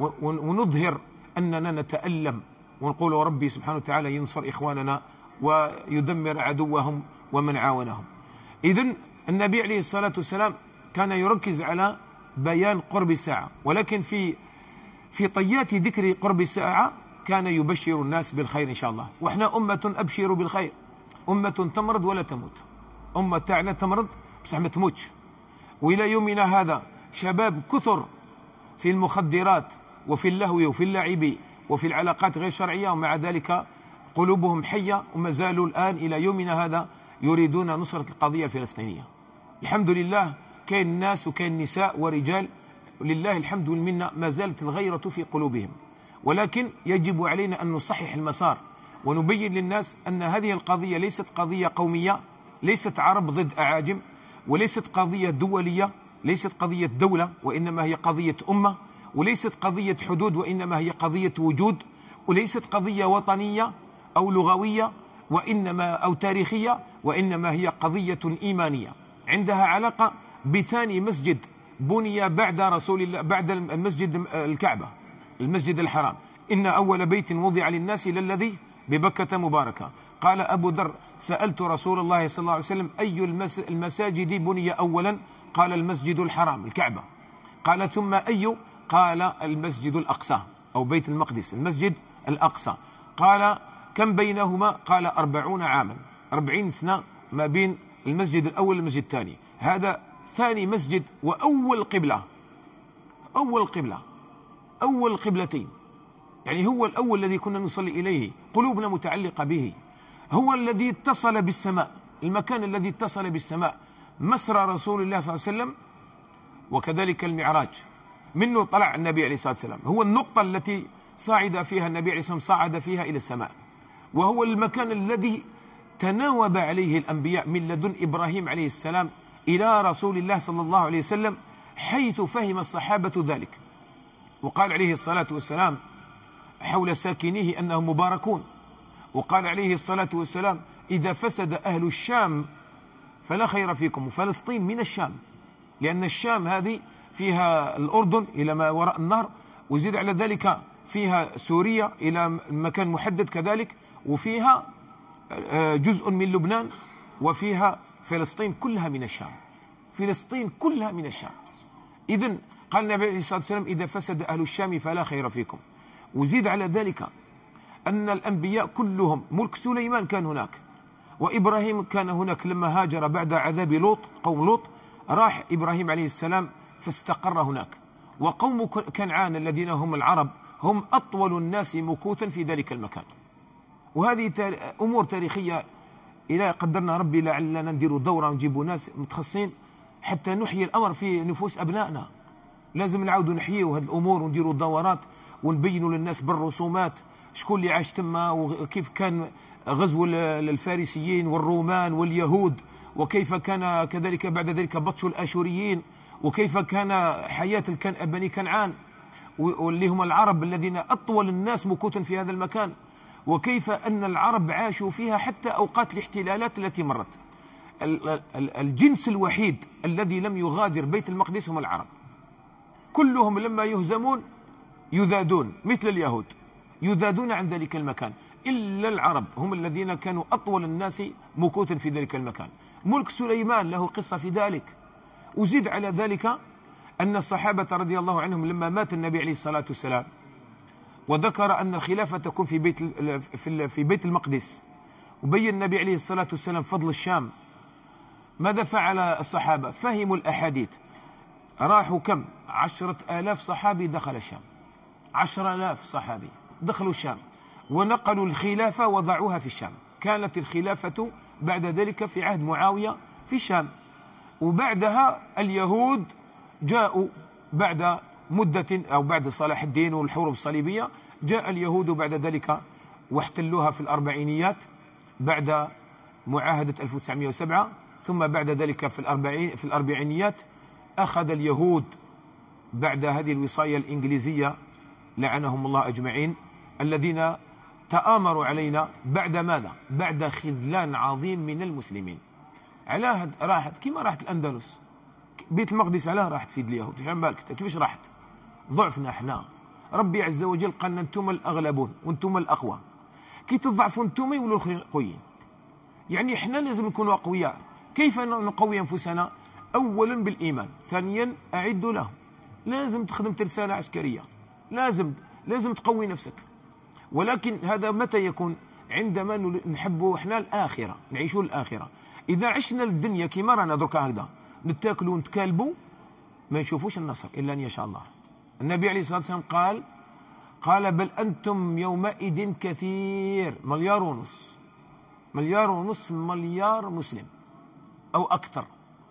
ونظهر أننا نتألم ونقول ربي سبحانه وتعالى ينصر إخواننا ويدمر عدوهم ومن عاونهم. إذن النبي عليه الصلاة والسلام كان يركز على بيان قرب الساعة، ولكن في في طيات ذكر قرب الساعة كان يبشر الناس بالخير إن شاء الله. وإحنا أمة أبشر بالخير، أمة تمرض ولا تموت، أمة تاعنا تمرض بصح ما تموتش. وإلى يومنا هذا شباب كثر في المخدرات وفي اللهو وفي اللعب وفي العلاقات غير شرعية، ومع ذلك قلوبهم حية وما زالوا الآن إلى يومنا هذا يريدون نصرة القضية الفلسطينية. الحمد لله كاين ناس وكاين نساء ورجال لله الحمد والمنة ما زالت الغيرة في قلوبهم، ولكن يجب علينا أن نصحح المسار ونبين للناس أن هذه القضية ليست قضية قومية، ليست عرب ضد أعاجم، وليست قضية دولية، ليست قضية دولة، وإنما هي قضية أمة، وليست قضية حدود وإنما هي قضية وجود، وليست قضية وطنية أو لغوية وإنما أو تاريخية، وإنما هي قضية إيمانية عندها علاقة بثاني مسجد بني بعد رسول الله، بعد المسجد الكعبة المسجد الحرام. إن أول بيت وضع للناس للذي ببكة مباركة. قال أبو ذر سألت رسول الله صلى الله عليه وسلم أي المساجد بني أولا؟ قال المسجد الحرام الكعبة. قال ثم أي؟ قال المسجد الأقصى أو بيت المقدس المسجد الأقصى. قال كم بينهما؟ قال أربعون عاما، أربعين سنة ما بين المسجد الأول والمسجد الثاني. هذا ثاني مسجد وأول قبلة، أول قبلة، أول قبلتين، يعني هو الأول الذي كنا نصلي إليه، قلوبنا متعلقة به، هو الذي اتصل بالسماء، المكان الذي اتصل بالسماء، مسرى رسول الله صلى الله عليه وسلم، وكذلك المعراج منه طلع النبي عليه الصلاة والسلام، هو النقطة التي صعد فيها النبي عليه الصلاة والسلام، صعد فيها إلى السماء، وهو المكان الذي تناوب عليه الأنبياء من لدن إبراهيم عليه السلام إلى رسول الله صلى الله عليه وسلم، حيث فهم الصحابة ذلك. وقال عليه الصلاة والسلام حول ساكنيه أنهم مباركون، وقال عليه الصلاة والسلام إذا فسد أهل الشام فلا خير فيكم. وفلسطين من الشام، لأن الشام هذه فيها الأردن إلى ما وراء النهر، وزيد على ذلك فيها سوريا إلى مكان محدد كذلك، وفيها جزء من لبنان، وفيها فلسطين كلها من الشام. فلسطين كلها من الشام. إذن قال النبي عليه الصلاة والسلام: إذا فسد أهل الشام فلا خير فيكم. وزيد على ذلك أن الأنبياء كلهم، ملك سليمان كان هناك، وإبراهيم كان هناك لما هاجر بعد عذاب لوط قوم لوط، راح إبراهيم عليه السلام فاستقر هناك. وقوم كنعان الذين هم العرب هم أطول الناس مكوثا في ذلك المكان. وهذه أمور تاريخية إلى قدرنا ربي لعلنا نديروا دورة ونجيبوا ناس متخصصين حتى نحيي الأمر في نفوس أبنائنا. لازم نعاودوا نحييوا هذه الأمور ونديروا دورات ونبينوا للناس بالرسومات شكون اللي عاش تما، وكيف كان غزو الفارسيين والرومان واليهود، وكيف كان كذلك بعد ذلك بطش الآشوريين، وكيف كان حياة بني كنعان واللي هم العرب الذين أطول الناس مكوثا في هذا المكان، وكيف أن العرب عاشوا فيها حتى أوقات الاحتلالات التي مرت. الجنس الوحيد الذي لم يغادر بيت المقدس هم العرب. كلهم لما يهزمون يذادون مثل اليهود، يذادون عن ذلك المكان، إلا العرب هم الذين كانوا أطول الناس مكوثا في ذلك المكان. ملك سليمان له قصة في ذلك. وزيد على ذلك أن الصحابة رضي الله عنهم لما مات النبي عليه الصلاة والسلام وذكر أن الخلافة تكون في بيت في بيت المقدس، وبين النبي عليه الصلاة والسلام فضل الشام، ماذا فعل الصحابة؟ فهموا الأحاديث، راحوا كم؟ عشرة آلاف صحابي دخل الشام، عشرة آلاف صحابي دخلوا الشام ونقلوا الخلافة وضعوها في الشام. كانت الخلافة بعد ذلك في عهد معاوية في الشام، وبعدها اليهود جاءوا بعد مدة أو بعد صلاح الدين والحروب الصليبية، جاء اليهود بعد ذلك واحتلوها في الأربعينيات بعد معاهدة ألف وتسعمئة وسبعة، ثم بعد ذلك في الأربعين في الأربعينيات أخذ اليهود بعد هذه الوصاية الإنجليزية لعنهم الله أجمعين الذين تآمروا علينا بعد ماذا؟ بعد خذلان عظيم من المسلمين. على راحت كما راحت الأندلس، بيت المقدس علاه راحت في يد اليهود، فهم بالك كيفاش راحت؟ ضعفنا احنا. ربي عز وجل قالنا انتم الأغلبون وانتم الأقوى. كي تضعفوا انتم يولوا الاخرين قويين. يعني احنا لازم نكونوا أقوياء. كيف نقوي أنفسنا؟ أولا بالإيمان، ثانيا أعدوا له. لازم تخدم ترسانة عسكرية، لازم لازم تقوي نفسك. ولكن هذا متى يكون؟ عندما نحبوا احنا الآخرة، نعيشوا الآخرة. إذا عشنا الدنيا كما رانا دركا هكذا نتاكلوا ونتكالبوا ما نشوفوش النصر إلا أن يشاء الله. النبي عليه الصلاة والسلام قال قال بل أنتم يومئذ كثير، مليار ونص، مليار ونص مليار مسلم أو أكثر.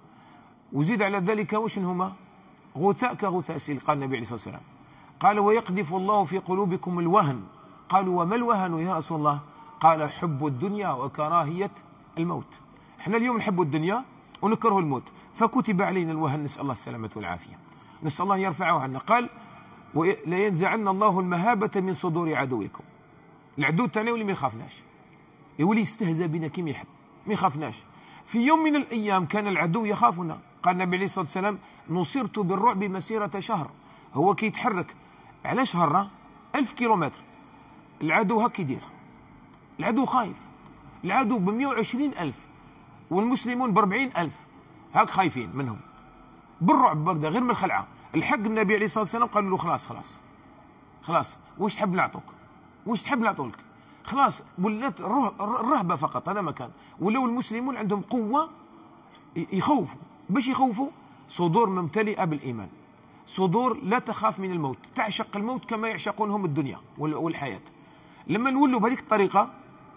وزيد على ذلك وش هما؟ غثاء كغثاء السيل. قال النبي عليه الصلاة والسلام قال ويقذف الله في قلوبكم الوهن. قالوا وما الوهن يا رسول الله؟ قال حب الدنيا وكراهية الموت. احنا اليوم نحب الدنيا ونكره الموت، فكتب علينا الوهن، نسأل الله السلامة والعافية، نسأل الله يرفعه عنا. قال لا ينزعن الله المهابة من صدور عدوكم. العدو تاعنا يولي ما يخافناش، يولي يستهزأ بنا كيما يحب، ما يخافناش. في يوم من الأيام كان العدو يخافنا. قال النبي عليه الصلاة والسلام نصرت بالرعب مسيرة شهر. هو كي يتحرك على شهر ألف كيلومتر العدو هك يدير، العدو خايف، العدو بمئة وعشرين ألف والمسلمون بأربعين ألف، هاك خايفين منهم بالرعب بقدر غير من الخلعة. الحق النبي عليه الصلاة والسلام قال له خلاص خلاص خلاص واش تحب نعطوك، واش تحب نعطولك، خلاص ولات الرهبة فقط. هذا مكان ولو المسلمون عندهم قوة يخوفوا. باش يخوفوا؟ صدور ممتلئة بالإيمان، صدور لا تخاف من الموت، تعشق الموت كما يعشقونهم الدنيا والحياة. لما نولوا بهذيك الطريقة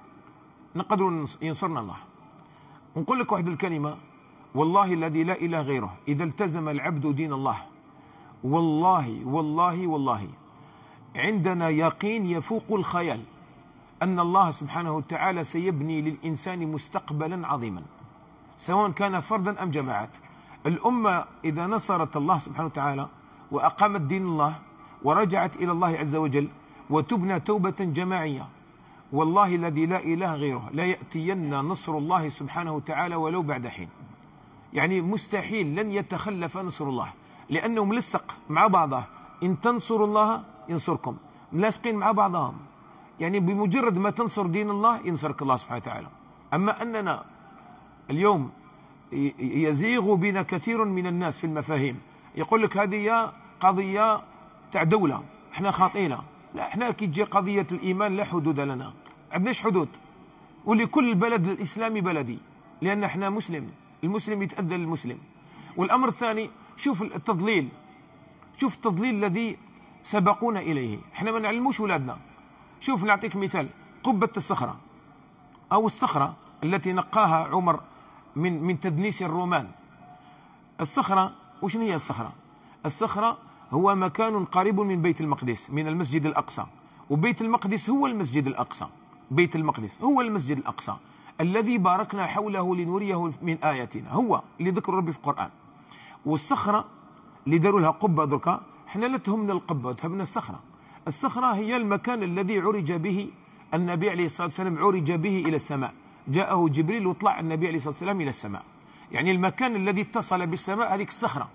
نقدروا ينصرنا الله. ونقول لك واحد الكلمة، والله الذي لا إله غيره إذا التزم العبد دين الله، والله والله والله عندنا يقين يفوق الخيال أن الله سبحانه وتعالى سيبني للإنسان مستقبلا عظيما، سواء كان فردا أم جماعات. الأمة إذا نصرت الله سبحانه وتعالى وأقامت دين الله ورجعت إلى الله عز وجل وتبنى توبة جماعية، والله الذي لا إله غيره لا يأتين نصر الله سبحانه وتعالى ولو بعد حين. يعني مستحيل لن يتخلف نصر الله، لأنه ملصق مع بعضه. إن تنصروا الله ينصركم لاصقين مع بعضهم. يعني بمجرد ما تنصر دين الله ينصرك الله سبحانه وتعالى. أما أننا اليوم يزيغ بنا كثير من الناس في المفاهيم، يقول لك هذه قضية تاع دولة احنا خاطئين. لا، احنا كي تجي قضية الإيمان لا حدود لنا، عندناش حدود، ولكل بلد الإسلامي بلدي، لأن احنا مسلم، المسلم يتأذى للمسلم. والأمر الثاني، شوف التضليل، شوف التضليل الذي سبقونا إليه، احنا ما نعلموش ولادنا. شوف نعطيك مثال، قبة الصخرة أو الصخرة التي نقاها عمر من من تدنيس الرومان. الصخرة وشنو هي الصخرة؟ الصخرة هو مكان قريب من بيت المقدس، من المسجد الأقصى، وبيت المقدس هو المسجد الأقصى. بيت المقدس هو المسجد الأقصى الذي باركنا حوله لنريه من آياتنا، هو اللي ذكر ربي في القرآن. والصخرة اللي داروا لها قبة دركا، احنا لا تهمنا القبة، تهمنا الصخرة. الصخرة هي المكان الذي عرج به النبي عليه الصلاة والسلام، عرج به إلى السماء، جاءه جبريل وطلع النبي عليه الصلاة والسلام إلى السماء، يعني المكان الذي اتصل بالسماء هذيك الصخرة.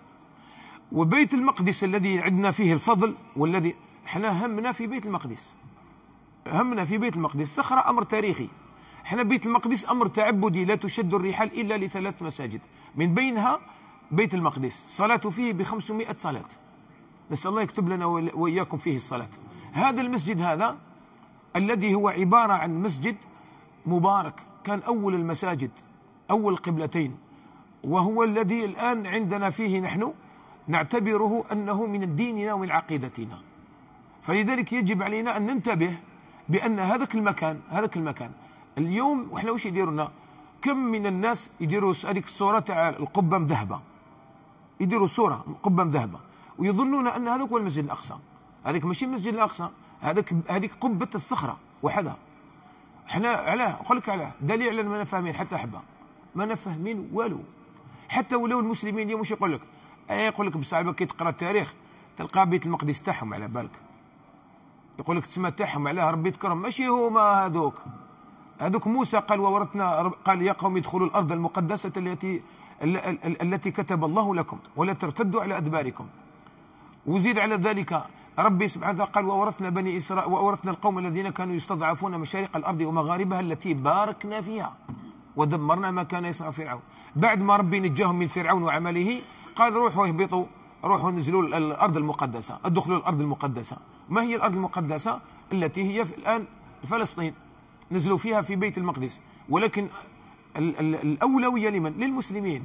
وبيت المقدس الذي عندنا فيه الفضل، والذي احنا همنا في بيت المقدس، همنا في بيت المقدس. صخرة أمر تاريخي، احنا بيت المقدس أمر تعبدي، لا تشد الرحال إلا لثلاث مساجد، من بينها بيت المقدس صلاة فيه بخمسمائة صلاة، نسأل الله يكتب لنا وإياكم فيه الصلاة. هذا المسجد هذا الذي هو عبارة عن مسجد مبارك، كان أول المساجد، أول قبلتين، وهو الذي الآن عندنا فيه نحن نعتبره أنه من ديننا ومن عقيدتنا. فلذلك يجب علينا أن ننتبه بأن هذاك المكان، هذاك المكان اليوم وإحنا وش يديروا لنا؟ كم من الناس يديروا هذيك الصورة تاع القبة مذهبة، يديروا صورة قبة مذهبة ويظنون أن هذاك هو المسجد الأقصى. هذاك ماشي المسجد الأقصى، هذاك هذيك قبة الصخرة وحدها. احنا علاه نقول لك علاه دليل على ما فاهمين حتى حبه، ما فاهمين والو. حتى ولو المسلمين اليوم واش يقول لك؟ اي يقول لك بصعبه كي تقرا التاريخ تلقى بيت المقدس تاعهم على بالك، يقول لك تسمى تاعهم علاه ربي يذكرهم، ماشي هما هذوك. هذوك موسى قال وورثنا، قال يا قوم ادخلوا الارض المقدسه التي التي كتب الله لكم ولا ترتدوا على ادباركم. وزيد على ذلك ربي سبحانه وتعالى قال وورثنا بني إسرائيل وورثنا القوم الذين كانوا يستضعفون مشارق الأرض ومغاربها التي باركنا فيها ودمرنا ما كان يصنع فرعون. بعد ما ربي نجاهم من فرعون وعمله قال روحوا اهبطوا، روحوا نزلوا الأرض المقدسة، ادخلوا الأرض المقدسة. ما هي الأرض المقدسة؟ التي هي في الآن فلسطين، نزلوا فيها في بيت المقدس. ولكن الأولوية لمن؟ للمسلمين.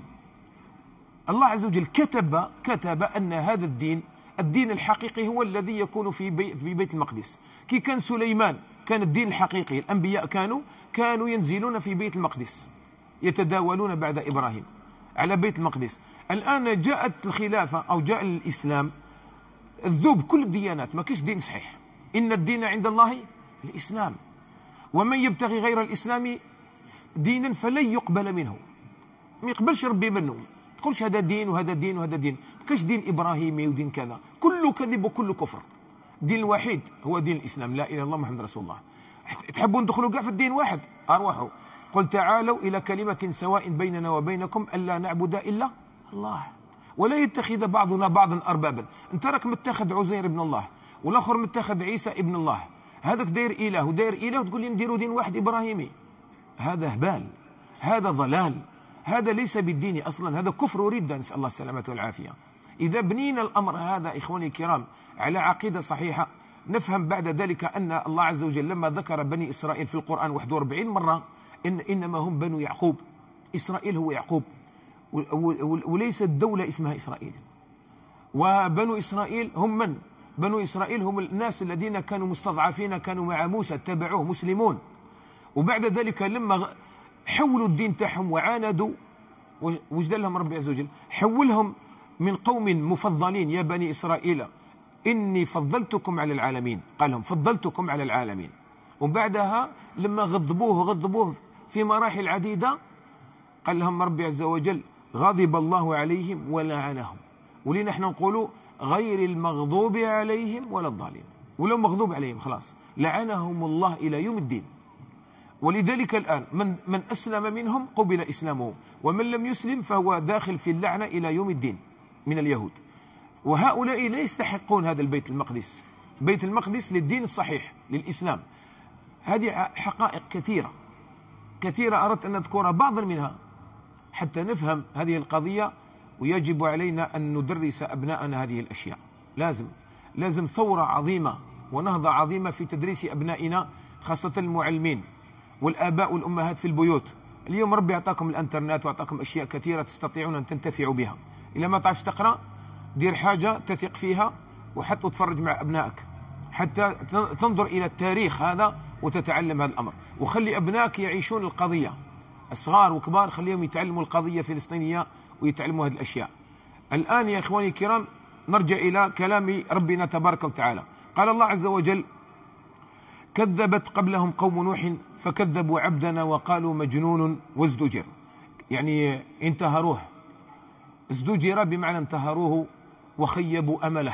الله عز وجل كتب كتب أن هذا الدين، الدين الحقيقي هو الذي يكون في بي في بيت المقدس. كي كان سليمان كان الدين الحقيقي، الأنبياء كانوا كانوا ينزلون في بيت المقدس، يتداولون بعد إبراهيم على بيت المقدس. الآن جاءت الخلافة أو جاء الإسلام ذوب كل الديانات، ما كاش دين صحيح. إن الدين عند الله الإسلام، ومن يبتغي غير الإسلام دينا فلن يقبل منه. ما يقبلش ربي منه، تقولش هذا دين وهذا دين وهذا دين، ما كاش دين إبراهيمي ودين كذا، كله كذب وكله كفر. الدين الوحيد هو دين الإسلام، لا إله إلا الله محمد رسول الله. تحبون تدخلوا كاع في الدين واحد؟ أروحوا قل تعالوا إلى كلمة سواء بيننا وبينكم ألا نعبد إلا الله ولا يتخذ بعضنا بعضا أربابا. أنت راك متخذ عزير ابن الله والآخر متخذ عيسى ابن الله، هذاك داير إله وداير إله وتقول لي نديروا دين واحد إبراهيمي. هذا هبال، هذا ضلال، هذا ليس بالدين أصلا، هذا كفر وردة، نسأل الله السلامة والعافية. إذا بنينا الأمر هذا إخواني الكرام على عقيدة صحيحة، نفهم بعد ذلك أن الله عز وجل لما ذكر بني إسرائيل في القرآن واحد وأربعين مرة إن إنما هم بنو يعقوب. إسرائيل هو يعقوب، وليست دولة اسمها إسرائيل. وبنو إسرائيل هم من؟ بنو إسرائيل هم الناس الذين كانوا مستضعفين، كانوا مع موسى، اتبعوه مسلمون. وبعد ذلك لما حولوا الدين تاعهم وعاندوا، وجد لهم ربي عز وجل حولهم من قوم مفضلين، يا بني إسرائيل إني فضلتكم على العالمين، قال لهم فضلتكم على العالمين. وبعدها لما غضبوه غضبوه في مراحل عديدة قال لهم ربي عز وجل غضب الله عليهم ولعنهم. ولينا احنا نقولوا غير المغضوب عليهم ولا الضالين، ولو مغضوب عليهم خلاص لعنهم الله إلى يوم الدين. ولذلك الآن من من أسلم منهم قبل إسلامه، ومن لم يسلم فهو داخل في اللعنة إلى يوم الدين من اليهود. وهؤلاء لا يستحقون هذا البيت المقدس، بيت المقدس للدين الصحيح للإسلام. هذه حقائق كثيرة كثيرة أردت أن أذكر بعضا منها حتى نفهم هذه القضية، ويجب علينا أن ندرس أبناءنا هذه الأشياء. لازم لازم ثورة عظيمة ونهضة عظيمة في تدريس أبنائنا، خاصة المعلمين والآباء والأمهات في البيوت. اليوم ربي أعطاكم الانترنت وأعطاكم أشياء كثيرة تستطيعون أن تنتفعوا بها. إذا ما تعرفش تقرأ دير حاجة تثق فيها وحتى تتفرج مع أبنائك حتى تنظر إلى التاريخ هذا وتتعلم هذا الأمر، وخلي أبنائك يعيشون القضية، الصغار وكبار خليهم يتعلموا القضية الفلسطينية ويتعلموا هذه الأشياء. الآن يا إخواني الكرام نرجع إلى كلام ربنا تبارك وتعالى. قال الله عز وجل: كذبت قبلهم قوم نوح فكذبوا عبدنا وقالوا مجنون وازدجر، يعني انتهروه. ازدجر بمعنى انتهروه وخيبوا أمله،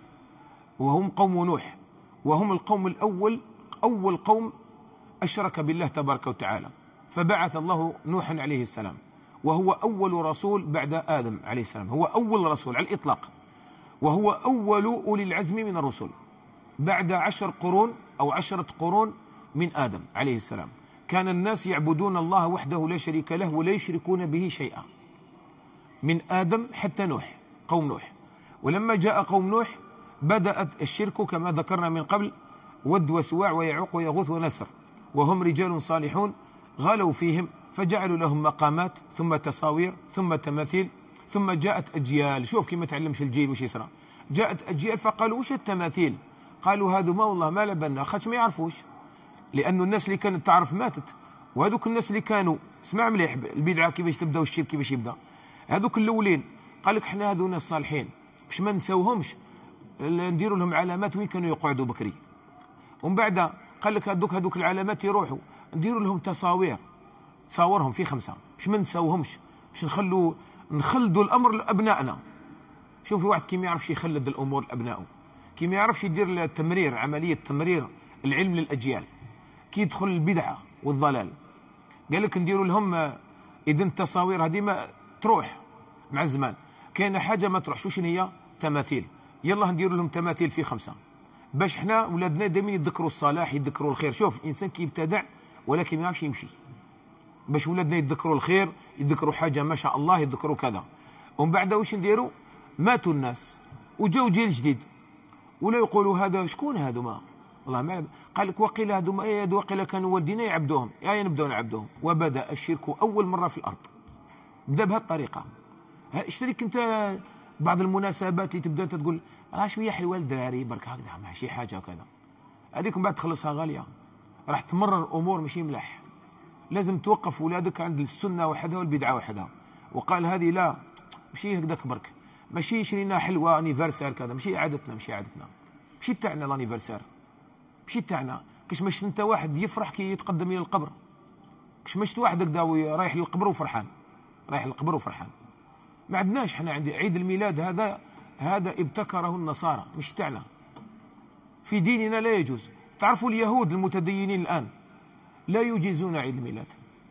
وهم قوم نوح، وهم القوم الأول، أول قوم أشرك بالله تبارك وتعالى، فبعث الله نوحا عليه السلام، وهو أول رسول بعد آدم عليه السلام، هو أول رسول على الإطلاق، وهو أول أولي العزم من الرسل بعد عشر قرون أو عشرة قرون من آدم عليه السلام. كان الناس يعبدون الله وحده لا شريك له ولا يشركون به شيئا، من آدم حتى نوح، قوم نوح. ولما جاء قوم نوح بدأت الشرك كما ذكرنا من قبل، ود وسواع ويعوق ويغوث ونسر، وهم رجال صالحون غالوا فيهم فجعلوا لهم مقامات ثم تصاوير ثم تماثيل، ثم جاءت أجيال. شوف كيف ما تعلمش الجيل وش يصير. جاءت أجيال فقالوا وش التماثيل؟ قالوا هذو ما والله ما لبنا، خاطش ما يعرفوش، لأنه الناس اللي كانت تعرف ماتت، وهذوك الناس اللي كانوا اسمع مليح البدعة كيفاش تبدا والشرك كيفاش يبدا. هذوك الأولين قال لك احنا هذو ناس صالحين باش ما نساوهمش نديروا لهم علامات وين كانوا يقعدوا بكري، ومن بعد قال لك هذوك هذوك العلامات يروحوا نديروا لهم تصاوير، تصاورهم في خمسة باش ما نساوهمش، باش نخلوا نخلدوا الأمر لأبنائنا. شوفوا واحد كي ما يعرفش يخلد الأمور لأبنائه، كي ما يعرفش يدير التمرير، عملية تمرير العلم للأجيال، كي يدخل البدعة والضلال. قال لك نديروا لهم إذا التصاوير هذه ما تروح مع الزمان، كاينه حاجة ما تروحش، وش هي؟ تماثيل. يلا نديروا لهم تماثيل في خمسة باش احنا ولادنا دائما يذكروا الصلاح يذكروا الخير. شوف الإنسان كي يبتدع ولكن ما يعرفش يمشي، باش ولادنا يذكروا الخير يذكروا حاجة ما شاء الله يذكروا كذا. ومن بعد وش نديروا؟ ماتوا الناس وجاو جيل جديد ولا يقولوا هذا شكون هذو ما والله ما قال لك وقيل هذو ما ايه وقيل كانوا والدينا يعبدوهم، يا يعني نبداو نعبدوهم. وبدا الشرك اول مره في الارض، بدا بهذه الطريقه. اشتريك انت بعض المناسبات اللي تبدا انت تقول راه شويه حلوه الدراري برك هكذا مع شي حاجه وكذا، هذيك من بعد تخلصها غاليه، راح تمرر الامور ماشي ملاح. لازم توقف ولادك عند السنه وحدها والبدعه وحدها. وقال هذه لا ماشي هكذاك برك، ماشي شرينا حلوه انيفرسير كذا، ماشي عادتنا ماشي عادتنا ماشي تاعنا الانيفرسير، ماشي تاعنا. كاش مش انت واحد يفرح كي يتقدم الى القبر، كاش مش واحد هكذا رايح للقبر وفرحان، رايح للقبر وفرحان. ما عندناش احنا، عندي عيد الميلاد هذا هذا ابتكره النصارى مش تاعنا، في ديننا لا يجوز. تعرفوا اليهود المتدينين الان لا يجيزون عيد الميلاد،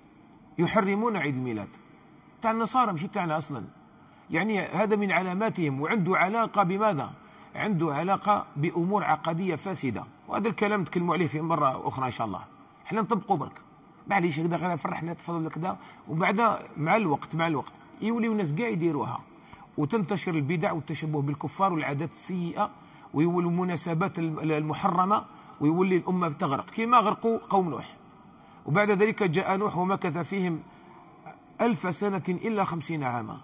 يحرمون عيد الميلاد تاع النصارى مش تاعنا اصلا. يعني هذا من علاماتهم، وعنده علاقه بماذا؟ عنده علاقه بامور عقديه فاسده، وهذا الكلام نتكلموا عليه في مره اخرى ان شاء الله. احنا نطبقوا برك معليش هكذا غير فرحنا تفضل كذا، وبعد مع الوقت مع الوقت يوليو الناس كاع يديروها، وتنتشر البدع والتشبه بالكفار والعادات السيئه، ويولوا المناسبات المحرمه، ويولي الامه تغرق كما غرقوا قوم نوح. وبعد ذلك جاء نوح ومكث فيهم ألف سنة إلا خمسين عاما.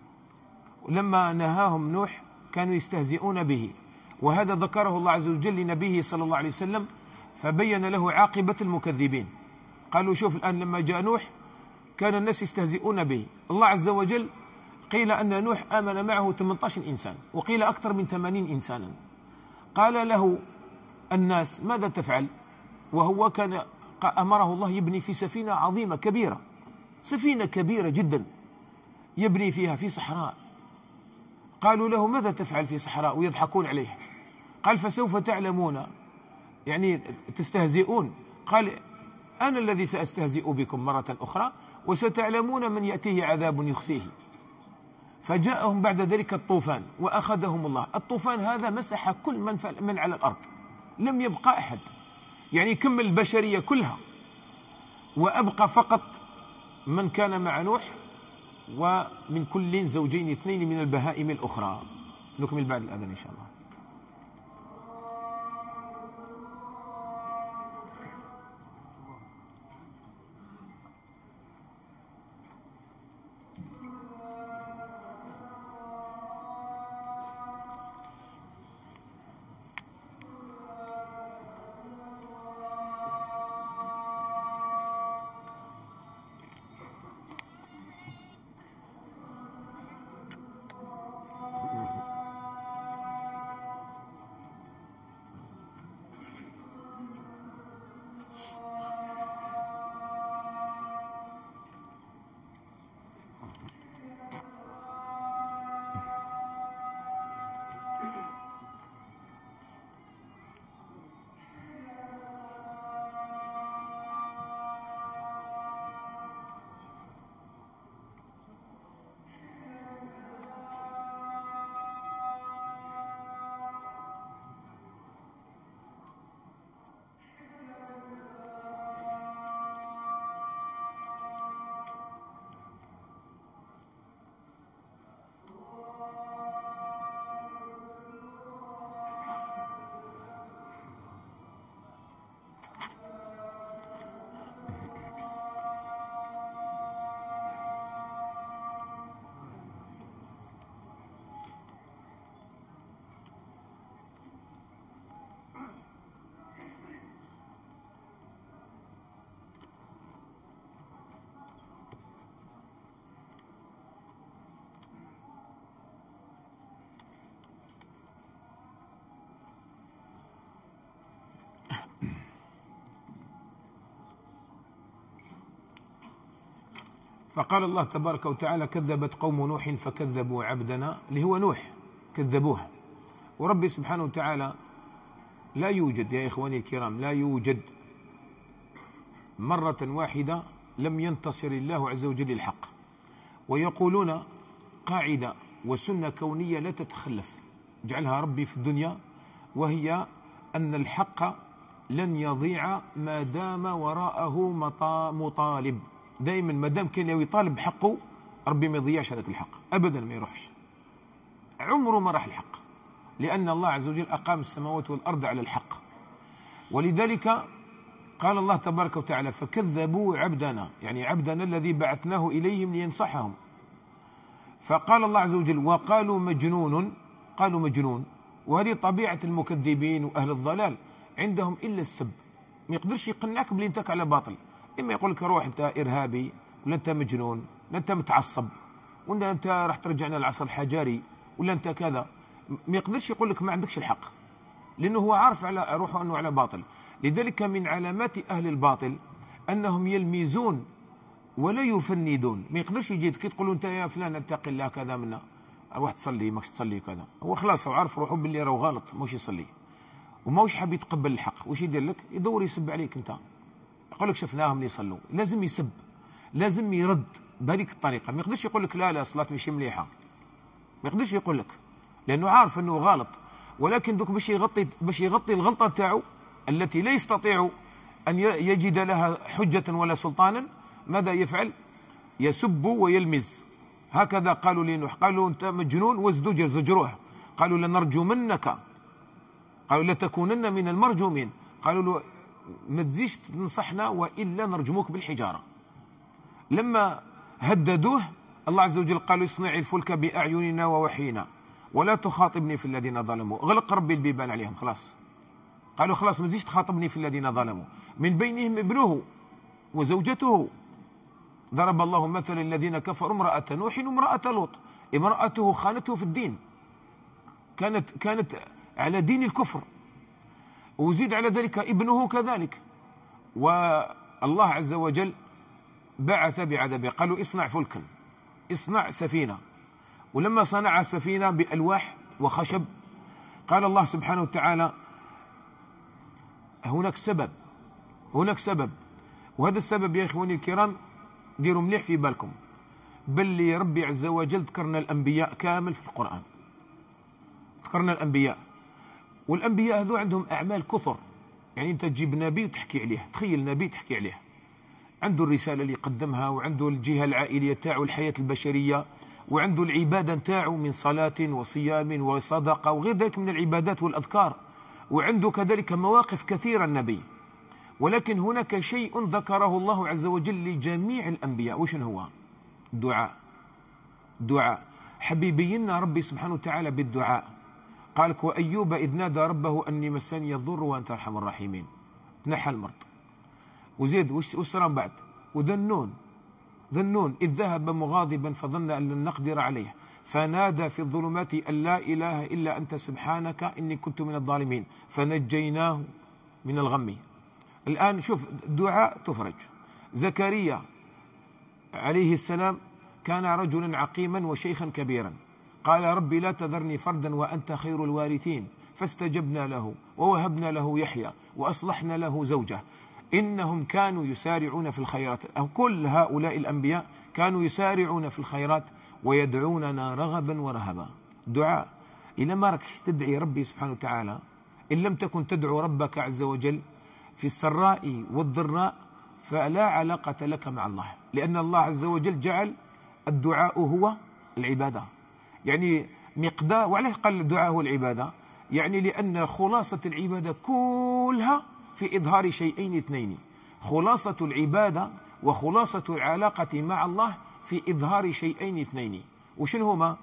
لما نهاهم نوح كانوا يستهزئون به، وهذا ذكره الله عز وجل لنبيه صلى الله عليه وسلم، فبين له عاقبة المكذبين. قالوا شوف الآن لما جاء نوح كان الناس يستهزئون به. الله عز وجل قيل أن نوح آمن معه ثمانية عشر إنسان، وقيل أكثر من ثمانين إنسانا. قال له الناس ماذا تفعل؟ وهو كان أمره الله يبني في سفينة عظيمة كبيرة، سفينة كبيرة جدا يبني فيها في صحراء. قالوا له ماذا تفعل في صحراء؟ ويضحكون عليه. قال فسوف تعلمون، يعني تستهزئون. قال أنا الذي سأستهزئ بكم مرة أخرى وستعلمون من يأتيه عذاب يخزيه. فجاءهم بعد ذلك الطوفان وأخذهم الله. الطوفان هذا مسح كل من, من على الأرض، لم يبقى أحد، يعني كمل البشرية كلها، وأبقى فقط من كان مع نوح، ومن كل زوجين اثنين من البهائم الأخرى. نكمل بعد الأذان إن شاء الله. فقال الله تبارك وتعالى: كذبت قوم نوح فكذبوا عبدنا، اللي هو نوح، كذبوها. وربي سبحانه وتعالى لا يوجد يا إخواني الكرام، لا يوجد مرة واحدة لم ينتصر الله عز وجل الحق. ويقولون قاعدة وسنة كونية لا تتخلف، جعلها ربي في الدنيا، وهي أن الحق لن يضيع ما دام وراءه مطالب. دائما ما دام كان يطالب بحقه ربي ما يضيعش هذاك الحق أبدا، ما يروحش، عمره ما راح الحق، لأن الله عز وجل أقام السماوات والأرض على الحق. ولذلك قال الله تبارك وتعالى: فكذبوا عبدنا، يعني عبدنا الذي بعثناه إليهم لينصحهم. فقال الله عز وجل: وقالوا مجنون، قالوا مجنون. وهذه طبيعة المكذبين وأهل الضلال، عندهم إلا السب، ما يقدرش يقنعك بلي أنت على باطل. إما يقول لك روح أنت إرهابي، ولا أنت مجنون، ولا أنت متعصب، ولا أنت راح ترجعنا للعصر الحجري، ولا أنت كذا. ما يقدرش يقول لك ما عندكش الحق، لأنه هو عارف على روحه أنه على باطل. لذلك من علامات أهل الباطل أنهم يلمزون ولا يفندون. ما يقدرش يجي كي تقول له أنت يا فلان اتقي الله كذا منا، روح تصلي، ماكش تصلي كذا، هو خلاص هو عارف روحه باللي راهو غلط، ماهوش يصلي وماهوش حاب يتقبل الحق. واش يدير لك؟ يدور يسب عليك أنت، يقول لك شفناهم يصلوا، لازم يسب، لازم يرد بهذيك الطريقة. ما يقدرش يقول لك لا لا الصلاة ماشي مليحة، ما يقدرش يقول لك، لأنه عارف أنه غلط. ولكن دوك باش يغطي باش يغطي الغلطة تاعو التي لا يستطيع أن يجد لها حجة ولا سلطانا، ماذا يفعل؟ يسب ويلمز. هكذا قالوا لنوح، قالوا أنت مجنون، وازدجر زجروه، قالوا لنرجمنك، قالوا لتكونن من المرجومين، قالوا له ما تزيش تنصحنا وإلا نرجموك بالحجارة. لما هددوه الله عز وجل قال: اصنعي الفلك بأعيننا ووحينا ولا تخاطبني في الذين ظلموا. غلق ربي البيبان عليهم، خلاص قالوا خلاص ما تزيش تخاطبني في الذين ظلموا. من بينهم ابنه وزوجته. ضرب الله مثلا الذين كفروا امرأة نوح وامرأة لوط. امرأته خانته في الدين، كانت كانت على دين الكفر، وزيد على ذلك ابنه كذلك. والله عز وجل بعث بعذابه، قالوا اصنع فلكا، اصنع سفينة. ولما صنع السفينة بألواح وخشب، قال الله سبحانه وتعالى: هناك سبب، هناك سبب. وهذا السبب يا إخواني الكرام ديروا مليح في بالكم، بل ربي عز وجل ذكرنا الأنبياء كامل في القرآن، ذكرنا الأنبياء. والأنبياء هذو عندهم أعمال كثر. يعني أنت تجيب نبي وتحكي عليه، تخيل نبي تحكي عليه، عنده الرسالة اللي يقدمها، وعنده الجهة العائلية تاعو، الحياة البشرية، وعنده العبادة تاعو من صلاة وصيام وصدقة وغير ذلك من العبادات والأذكار، وعنده كذلك مواقف كثيرة النبي. ولكن هناك شيء ذكره الله عز وجل لجميع الأنبياء، وش هو؟ الدعاء. الدعاء حب يبيننا ربي سبحانه وتعالى بالدعاء. قالك وأيوب إذ نادى ربه أني مسني الضر وأنت أرحم الراحمين، تنحى المرض. وزيد وش صار بعد؟ وذنون ذنون إذ ذهب مغاضبا فظن أن لن نقدر عليه فنادى في الظلمات أن لا إله إلا أنت سبحانك إني كنت من الظالمين فنجيناه من الغم. الآن شوف الدعاء تفرج. زكريا عليه السلام كان رجلا عقيما وشيخا كبيرا، قال ربي لا تذرني فردا وأنت خير الوارثين، فاستجبنا له ووهبنا له يحيى وأصلحنا له زوجه إنهم كانوا يسارعون في الخيرات. أو كل هؤلاء الأنبياء كانوا يسارعون في الخيرات ويدعوننا رغبا ورهبا. دعاء إذا ما ركش تدعي ربي سبحانه وتعالى، إن لم تكن تدعو ربك عز وجل في السراء والضراء فلا علاقة لك مع الله، لأن الله عز وجل جعل الدعاء هو العبادة. يعني مقدار، وعليه قال الدعاء هو العبادة؟ يعني لأن خلاصة العبادة كلها في إظهار شيئين اثنين، خلاصة العبادة وخلاصة العلاقة مع الله في إظهار شيئين اثنين. وشنو هما؟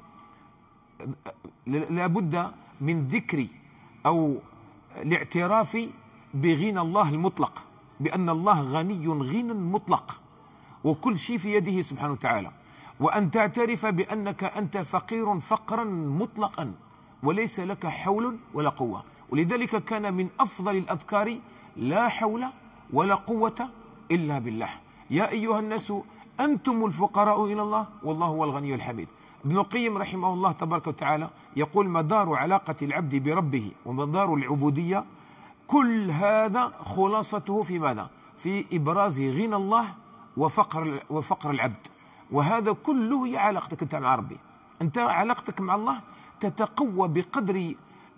لابد من ذكر أو الاعتراف بغنى الله المطلق، بأن الله غني غنى مطلق وكل شيء في يده سبحانه وتعالى، وأن تعترف بأنك أنت فقير فقرا مطلقا وليس لك حول ولا قوة. ولذلك كان من أفضل الأذكار لا حول ولا قوة إلا بالله. يا أيها الناس أنتم الفقراء إلى الله والله هو الغني الحميد. ابن القيم رحمه الله تبارك وتعالى يقول مدار علاقة العبد بربه ومدار العبودية كل هذا خلاصته في ماذا؟ في إبراز غنى الله وفقر وفقر العبد. وهذا كله هي علاقتك أنت مع ربي. أنت علاقتك مع الله تتقوى بقدر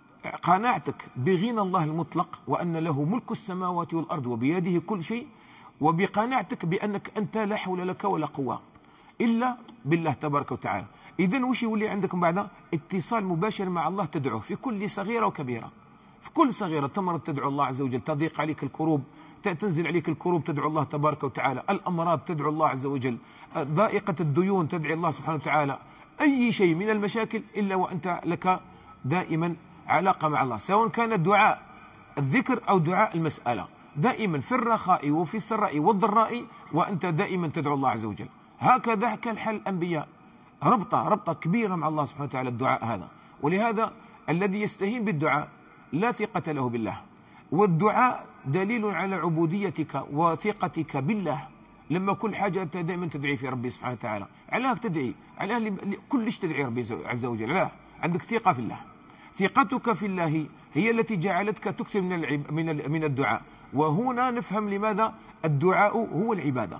قناعتك بغنى الله المطلق وأن له ملك السماوات والأرض وبيده كل شيء، وبقناعتك بأنك أنت لا حول لك ولا قوة إلا بالله تبارك وتعالى. إذن وش يولي عندكم بعد؟ اتصال مباشر مع الله، تدعوه في كل صغيرة وكبيرة. في كل صغيرة تمر تدعو الله عز وجل، تضيق عليك الكروب تنزل عليك الكروب تدعو الله تبارك وتعالى، الأمراض تدعو الله عز وجل، ضائقة الديون تدعي الله سبحانه وتعالى، أي شيء من المشاكل إلا وأنت لك دائما علاقة مع الله، سواء كان الدعاء الذكر أو دعاء المسألة، دائما في الرخاء وفي السراء والضراء وأنت دائما تدعو الله عز وجل. هكذا كان حال الأنبياء، ربطة ربطة كبيرة مع الله سبحانه وتعالى الدعاء هذا. ولهذا الذي يستهين بالدعاء لا ثقة له بالله، والدعاء دليل على عبوديتك وثقتك بالله. لما كل حاجة أنت دائما تدعي في ربي سبحانه وتعالى، علاه تدعي؟ علاه كلش تدعي ربي عز وجل؟ علاه؟ عندك ثقة في الله. ثقتك في الله هي التي جعلتك تكثر من العب من من الدعاء. وهنا نفهم لماذا الدعاء هو العبادة،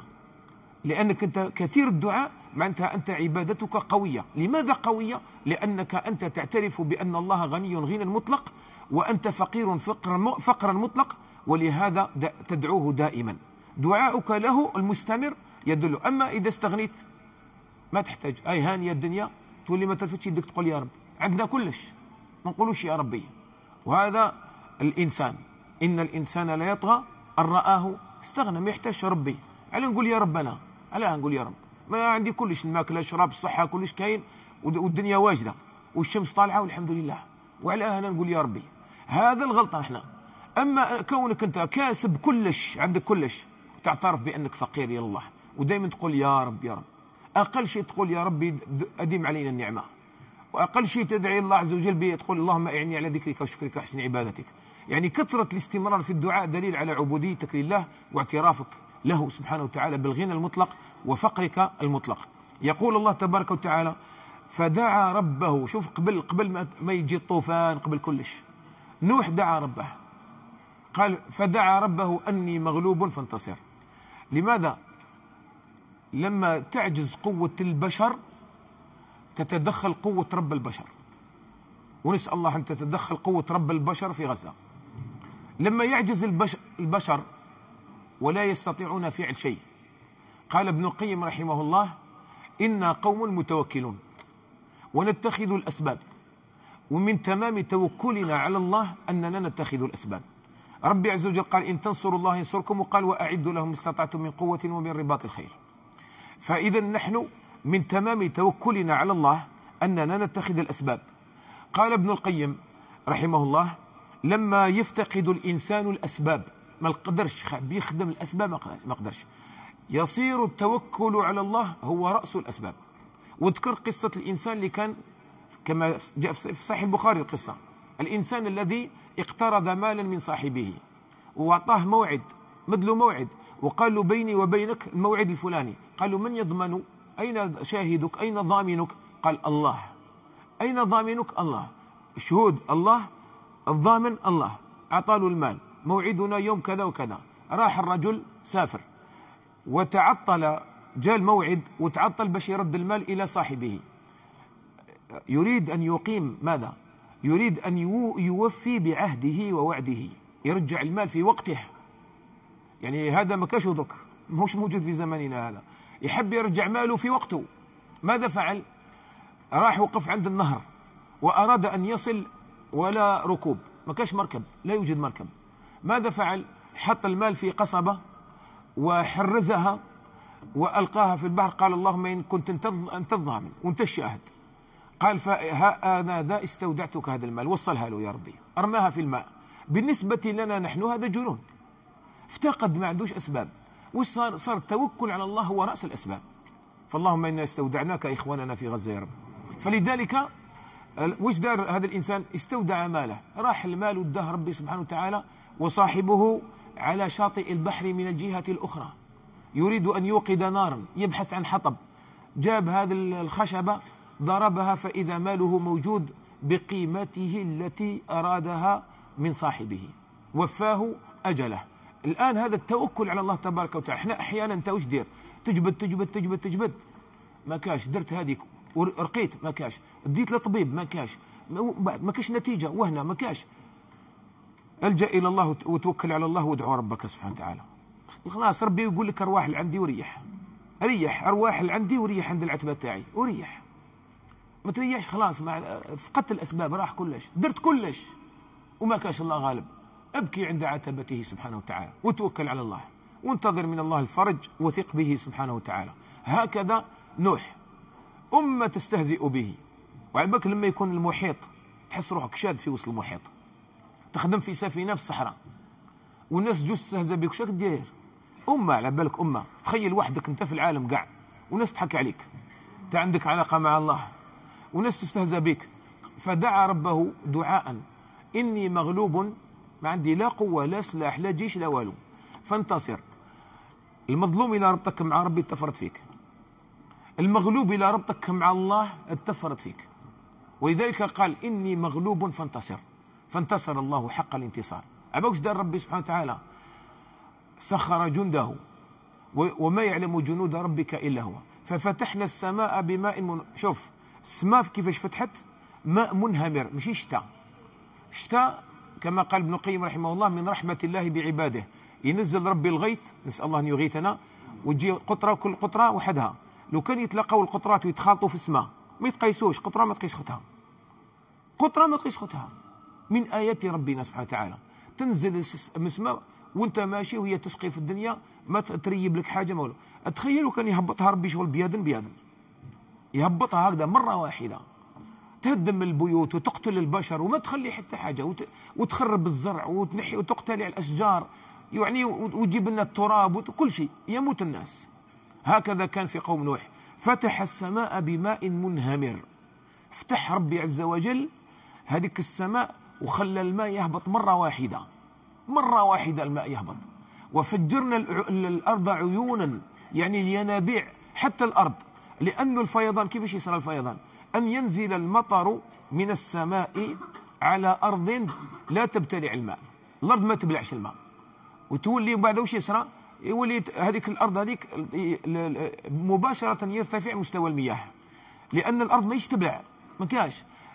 لأنك أنت كثير الدعاء معناتها أنت عبادتك قوية. لماذا قوية؟ لأنك أنت تعترف بأن الله غني غنى مطلق وأنت فقير فقرا فقرا مطلق، ولهذا تدعوه دائما. دعاؤك له المستمر يدل. أما إذا استغنيت ما تحتاج، أي هانية الدنيا تولي ما تلفتش يدك تقول يا رب، عندنا كلش ما نقولوش يا ربي. وهذا الإنسان، إن الإنسان لا يطغى أن رآه استغنى، ما يحتاجش ربي. على نقول يا ربنا، على نقول يا رب ما عندي كلش، الماكله الشراب الصحة كلش كاين والدنيا واجدة والشمس طالعة والحمد لله، وعلى هنا نقول يا ربي. هذا الغلطة احنا. أما كونك أنت كاسب كلش، عندك كلش، تعترف بأنك فقير إلى الله ودائما تقول يا رب يا رب، أقل شيء تقول يا ربي أديم علينا النعمة، وأقل شيء تدعي الله عز وجل به تقول اللهم أعني على ذكرك وشكرك وحسن عبادتك. يعني كثرة الاستمرار في الدعاء دليل على عبوديتك لله واعترافك له سبحانه وتعالى بالغنى المطلق وفقرك المطلق. يقول الله تبارك وتعالى فدعا ربه. شوف قبل قبل ما يجي الطوفان، قبل كلش نوح دعا ربه، قال فدعا ربه أني مغلوب فانتصر. لماذا؟ لما تعجز قوة البشر تتدخل قوة رب البشر. ونسأل الله أن تتدخل قوة رب البشر في غزة. لما يعجز البشر ولا يستطيعون فعل شيء، قال ابن القيم رحمه الله: إنا قوم متوكلون ونتخذ الأسباب، ومن تمام توكلنا على الله أننا نتخذ الأسباب. ربي عز وجل قال: إن تنصروا الله ينصركم، وقال: وأعدوا لهم ما استطعتم من قوة ومن رباط الخيل. فإذا نحن من تمام توكلنا على الله أننا نتخذ الأسباب. قال ابن القيم رحمه الله: لما يفتقد الإنسان الأسباب، ما قدرش بيخدم الأسباب، ما قدرش، يصير التوكل على الله هو رأس الأسباب. واذكر قصة الإنسان اللي كان كما جاء في صحيح البخاري القصة، الإنسان الذي اقترض مالا من صاحبه وأعطاه موعد، مد له موعد، وقال له: بيني وبينك الموعد الفلاني. قال له: من يضمن؟ أين شاهدك؟ أين ضامنك؟ قال: الله. أين ضامنك؟ الله. الشهود الله، الضامن الله. أعطى له المال، موعدنا يوم كذا وكذا. راح الرجل سافر وتعطل، جاء الموعد وتعطل باش يرد المال إلى صاحبه. يريد أن يقيم ماذا؟ يريد أن يوفي بعهده ووعده، يرجع المال في وقته. يعني هذا ما كاش ذكر، مش موجود في زماننا هذا. يحب يرجع ماله في وقته. ماذا فعل؟ راح وقف عند النهر وأراد أن يصل ولا ركوب، ما كاش مركب، لا يوجد مركب. ماذا فعل؟ حط المال في قصبة وحرزها وألقاها في البحر. قال: اللهم إن كنت أنت الضامن وأنت الشاهد. قال: فها أنا ذا استودعتك هذا المال، وصلها له يا ربي، أرماها في الماء. بالنسبة لنا نحن هذا جنون، افتقد، ما عندوش أسباب. وصار صار التوكل على الله هو رأس الأسباب. فاللهم إنا استودعناك إخواننا في غزة يا رب. فلذلك وش دار هذا الإنسان؟ استودع ماله، راح المال وده ربي سبحانه وتعالى، وصاحبه على شاطئ البحر من الجهة الأخرى يريد أن يوقد نارا، يبحث عن حطب. جاب هذه الخشبة ضربها، فإذا ماله موجود بقيمته التي أرادها من صاحبه، وفاه أجله. الآن هذا التوكل على الله تبارك وتعالى. احنا أحيانا أنت وش دير؟ تجبد تجبد تجبد تجبد، ما كاش، درت هذيك ورقيت، ما كاش، اديت لطبيب، ما كاش، ما كاش نتيجة، وهنا ما كاش. الجأ إلى الله وتوكل على الله وادعو ربك سبحانه وتعالى. خلاص ربي يقول لك أرواح اللي عندي وريح، ريح أرواح اللي عندي وريح عند العتبة تاعي، وريح. ما تريحش، خلاص مع فقدت الأسباب، راح كلش، درت كلش وما كاش الله غالب. ابكي عند عتبته سبحانه وتعالى وتوكل على الله، وانتظر من الله الفرج، وثق به سبحانه وتعالى. هكذا نوح، أمة تستهزئ به. وعلى بالك لما يكون المحيط تحس روحك شاذ في وسط المحيط، تخدم في سفينة في الصحراء والناس جوز تستهزئ بك، شاك داير؟ أمة، على بالك أمة، تخيل وحدك أنت في العالم قاع وناس تضحك عليك، أنت عندك علاقة مع الله وناس تستهزأ بك. فدعا ربه دعاء: إني مغلوب، ما عندي لا قوة لا سلاح لا جيش لا والو، فانتصر. المظلوم إلى ربطك مع ربي اتفرت فيك، المغلوب إلى ربطك مع الله اتفرت فيك. ولذلك قال: إني مغلوب فانتصر، فانتصر الله حق الانتصار. عباوش دار ربي سبحانه وتعالى؟ سخر جنده وما يعلم جنود ربك إلا هو. ففتحنا السماء بماء من... شوف السماء كيفاش فتحت، ماء منهمر، ماشي شتاء. شتاء كما قال ابن القيم رحمه الله: من رحمة الله بعباده، ينزل ربي الغيث، نسأل الله أن يغيثنا، وتجي قطرة، كل قطرة وحدها. لو كان يتلاقوا القطرات ويتخالطوا في السماء ما يتقيسوش، قطرة ما تقيس ختها، قطرة ما تقيس ختها. من آيات ربنا سبحانه وتعالى تنزل من السماء وانت ماشي وهي تسقي في الدنيا، ما تريب لك حاجة مولا. تخيلوا كان يهبطها ربي شغل بيادن بيادن، يهبطها هكذا مرة واحدة، تهدم البيوت وتقتل البشر وما تخلي حتى حاجة، وت... وتخرب الزرع وتنحي وتقتلع الأشجار، يعني وتجيب لنا التراب وكل شيء، يموت الناس. هكذا كان في قوم نوح. فتح السماء بماء منهمر، فتح ربي عز وجل هذيك السماء وخلى الماء يهبط مرة واحدة، مرة واحدة الماء يهبط. وفجرنا الأرض عيونا، يعني الينابيع حتى الأرض. لأن الفيضان كيفاش يصير الفيضان؟ أن ينزل المطر من السماء على أرض لا تبتلع الماء، الأرض ما تبلعش الماء، وتولي بعد وش يصرى؟ يولي هذيك الأرض هذيك مباشرة يرتفع مستوى المياه، لأن الأرض ما تبلع، ما كاش.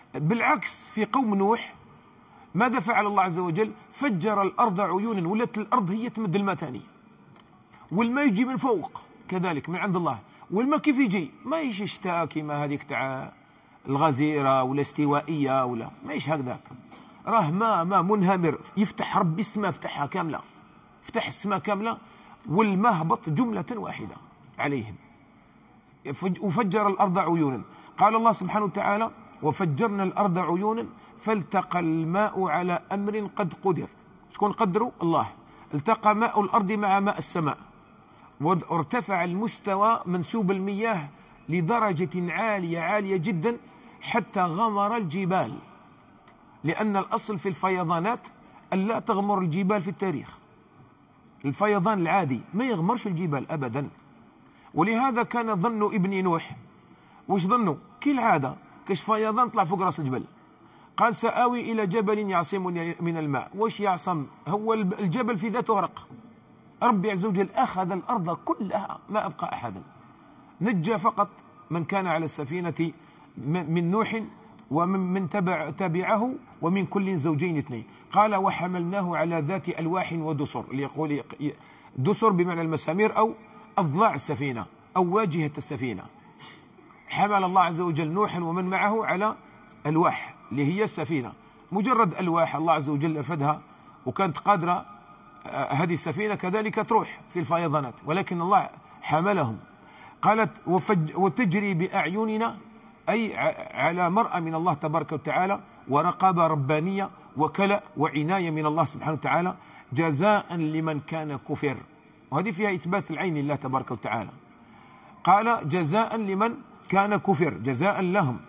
بالعكس في قوم نوح ماذا فعل الله عز وجل؟ فجر الأرض عيونا، ولت الأرض هي تمد الماء ثاني، والماء يجي من فوق كذلك من عند الله. والماء كيف يجي؟ ما يجي شتاء كيما هذيك تاع الغزيرة ولا استوائية، ولا ما يجي هكذاك، راه ماء ماء منهمر، يفتح ربي السماء، فتحها كاملة، فتح السماء كاملة، والماء هبط جملة واحدة عليهم. وفجر الأرض عيونا، قال الله سبحانه وتعالى وفجرنا الأرض عيونا فالتقى الماء على أمر قد قدر. شكون قدروا؟ الله. التقى ماء الأرض مع ماء السماء، وارتفع المستوى منسوب المياه لدرجة عالية عالية جدا حتى غمر الجبال، لأن الأصل في الفيضانات أن لا تغمر الجبال في التاريخ. الفيضان العادي ما يغمرش الجبال أبدا. ولهذا كان ظن ابن نوح، وش ظنوا؟ كالعادة كاش فيضان طلع فوق راس الجبل، قال سآوي إلى جبل يعصمني من الماء. وش يعصم؟ هو الجبل في ذاته غرق. ربي عز وجل أخذ الأرض كلها ما أبقى أحدا، نجى فقط من كان على السفينة من نوح ومن من تبع تبعه ومن كل زوجين اثنين. قال وحملناه على ذات ألواح ودسر، اللي يقول دسر بمعنى المسامير أو أضلاع السفينة أو واجهة السفينة. حمل الله عز وجل نوحا ومن معه على ألواح اللي هي السفينة، مجرد ألواح الله عز وجل أفدها، وكانت قادرة هذه السفينة كذلك تروح في الفيضانات، ولكن الله حملهم. قالت وتجري بأعيننا، أي على مرأى من الله تبارك وتعالى، ورقابة ربانية وكلأ وعناية من الله سبحانه وتعالى، جزاء لمن كان كفر. وهذه فيها إثبات العين لله تبارك وتعالى. قال جزاء لمن كان كفر، جزاء لهم،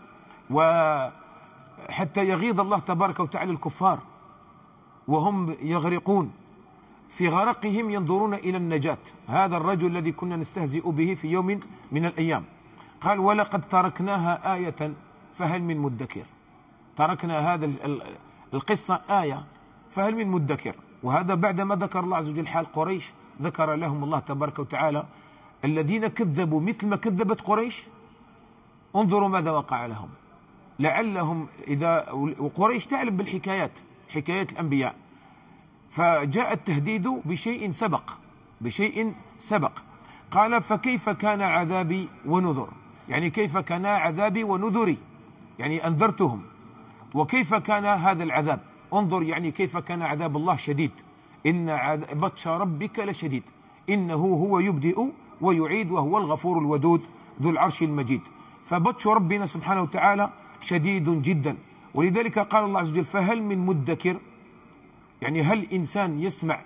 وحتى يغيظ الله تبارك وتعالى الكفار وهم يغرقون، في غرقهم ينظرون إلى النجاة. هذا الرجل الذي كنا نستهزئ به في يوم من الأيام. قال ولقد تركناها آية فهل من مدكر. تركنا هذا القصة آية فهل من مدكر. وهذا بعدما ذكر الله عز وجل حال قريش، ذكر لهم الله تبارك وتعالى الذين كذبوا مثل ما كذبت قريش، انظروا ماذا وقع لهم، لعلهم إذا. وقريش تعلم بالحكايات، حكايات الأنبياء، فجاء التهديد بشيء سبق، بشيء سبق. قال فكيف كان عذابي ونذر، يعني كيف كان عذابي ونذري، يعني أنذرتهم، وكيف كان هذا العذاب. انظر يعني كيف كان عذاب الله شديد، إن بطش ربك لشديد، إنه هو يبدئ ويعيد وهو الغفور الودود ذو العرش المجيد. فبطش ربنا سبحانه وتعالى شديد جدا. ولذلك قال الله عز وجل فهل من مدكر، يعني هل إنسان يسمع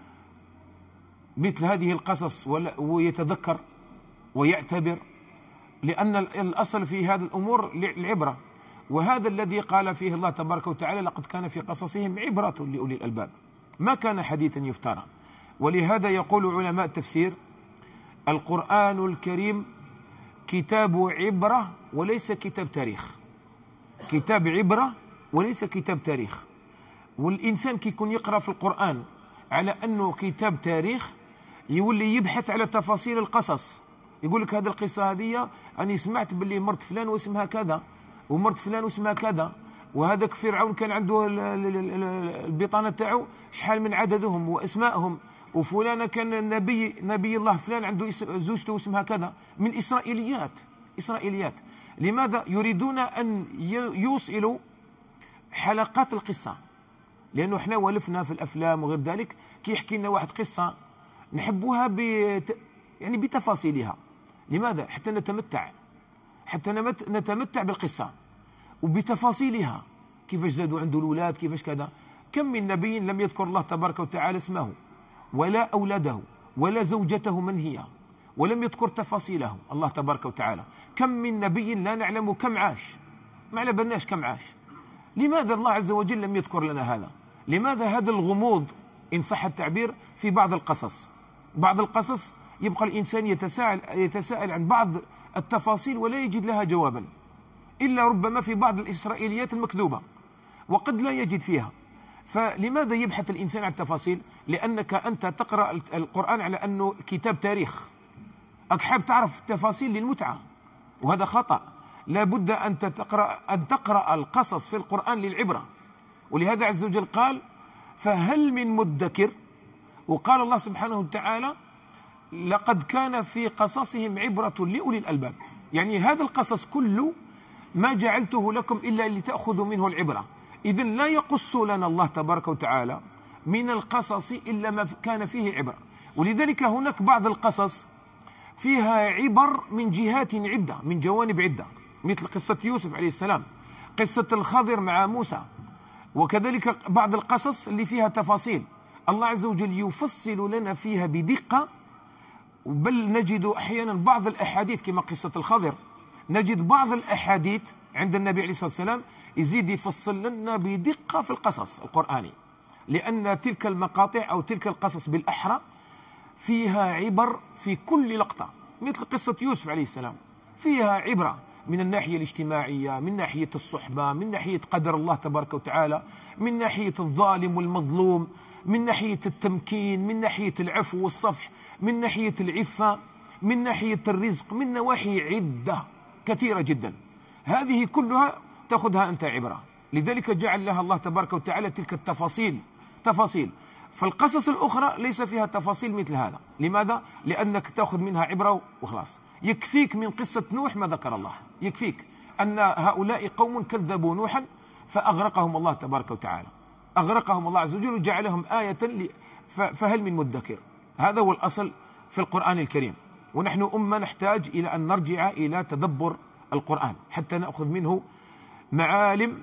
مثل هذه القصص ويتذكر ويعتبر، لأن الأصل في هذه الأمور العبرة. وهذا الذي قال فيه الله تبارك وتعالى لقد كان في قصصهم عبرة لأولي الألباب، ما كان حديثا يفترى. ولهذا يقول علماء التفسير القرآن الكريم كتاب عبرة وليس كتاب تاريخ، كتاب عبرة وليس كتاب تاريخ. والإنسان كي يكون يقرأ في القرآن على أنه كتاب تاريخ يولي يبحث على تفاصيل القصص، يقول لك هذه القصة هذه أنا سمعت باللي مرت فلان واسمها كذا، ومرت فلان واسمها كذا، وهذاك فرعون كان عنده البطانة تاعو شحال من عددهم واسمائهم، وفلان كان نبي نبي الله فلان عنده زوجته واسمها كذا، من إسرائيليات. إسرائيليات لماذا؟ يريدون أن يوصلوا حلقات القصة، لأنه احنا ولفنا في الأفلام وغير ذلك كي يحكي لنا واحد قصة نحبوها بت... يعني بتفاصيلها. لماذا؟ حتى نتمتع، حتى نتمتع بالقصة وبتفاصيلها، كيفاش زادوا عنده الأولاد، كيفاش كذا. كم من نبي لم يذكر الله تبارك وتعالى اسمه ولا أولاده ولا زوجته من هي، ولم يذكر تفاصيله الله تبارك وتعالى. كم من نبي لا نعلم كم عاش، ما على بالناش كم عاش. لماذا الله عز وجل لم يذكر لنا هذا؟ لماذا هذا الغموض إن صح التعبير في بعض القصص؟ بعض القصص يبقى الإنسان يتساءل, يتساءل عن بعض التفاصيل ولا يجد لها جوابا، إلا ربما في بعض الإسرائيليات المكذوبة، وقد لا يجد فيها. فلماذا يبحث الإنسان عن التفاصيل؟ لأنك أنت تقرأ القرآن على أنه كتاب تاريخ، أك حاب تعرف التفاصيل للمتعة، وهذا خطأ. لا بد أن تقرأ, أن تقرأ القصص في القرآن للعبرة. ولهذا عز وجل قال فهل من مدكر. وقال الله سبحانه وتعالى لقد كان في قصصهم عبرة لأولي الألباب. يعني هذا القصص كله ما جعلته لكم إلا لتأخذوا منه العبرة. إذن لا يقص لنا الله تبارك وتعالى من القصص إلا ما كان فيه عبرة. ولذلك هناك بعض القصص فيها عبر من جهات عدة، من جوانب عدة، مثل قصة يوسف عليه السلام، قصة الخضر مع موسى، وكذلك بعض القصص اللي فيها تفاصيل الله عز وجل يفصل لنا فيها بدقة. بل نجد أحيانا بعض الأحاديث كما قصة الخضر، نجد بعض الأحاديث عند النبي عليه الصلاة والسلام يزيد يفصل لنا بدقة في القصص القرآني، لأن تلك المقاطع أو تلك القصص بالأحرى فيها عبر في كل لقطة. مثل قصة يوسف عليه السلام فيها عبرة من الناحية الاجتماعية، من ناحية الصحبة، من ناحية قدر الله تبارك وتعالى، من ناحية الظالم والمظلوم، من ناحية التمكين، من ناحية العفو والصفح، من ناحية العفة، من ناحية الرزق، من نواحي عدة كثيرة جدا. هذه كلها تأخذها أنت عبرة. لذلك جعل لها الله تبارك وتعالى تلك التفاصيل تفاصيل. فالقصص الأخرى ليس فيها تفاصيل مثل هذا. لماذا؟ لأنك تأخذ منها عبرة وخلاص. يكفيك من قصة نوح ما ذكر الله، يكفيك أن هؤلاء قوم كذبوا نوحا فأغرقهم الله تبارك وتعالى، أغرقهم الله عز وجل وجعلهم آية ل... فهل من مدكر. هذا هو الأصل في القرآن الكريم. ونحن أمة نحتاج إلى أن نرجع إلى تدبر القرآن حتى نأخذ منه معالم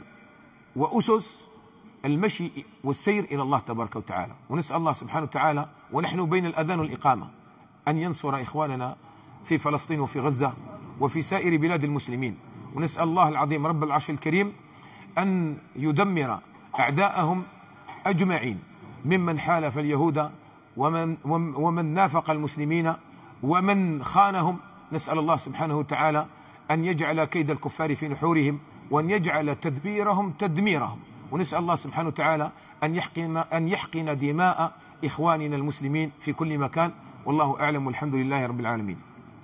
وأسس المشي والسير إلى الله تبارك وتعالى. ونسأل الله سبحانه وتعالى ونحن بين الأذان والإقامة أن ينصر إخواننا في فلسطين وفي غزة وفي سائر بلاد المسلمين. ونسأل الله العظيم رب العرش الكريم أن يدمر أعداءهم أجمعين، ممن حالف اليهود ومن, ومن نافق المسلمين ومن خانهم. نسأل الله سبحانه وتعالى أن يجعل كيد الكفار في نحورهم وأن يجعل تدبيرهم تدميرهم. ونسأل الله سبحانه وتعالى أن يحقن, أن يحقن دماء إخواننا المسلمين في كل مكان. والله أعلم والحمد لله رب العالمين.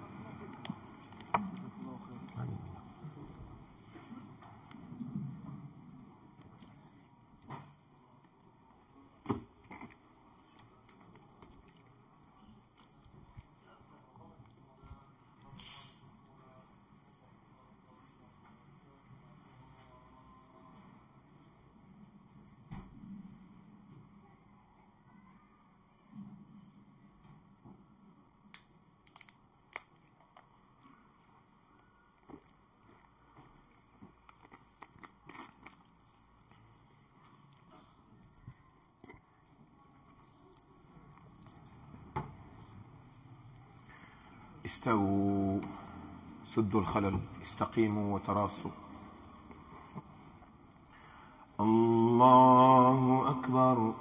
استووا سدوا الخلل استقيموا وتراصوا. الله أكبر.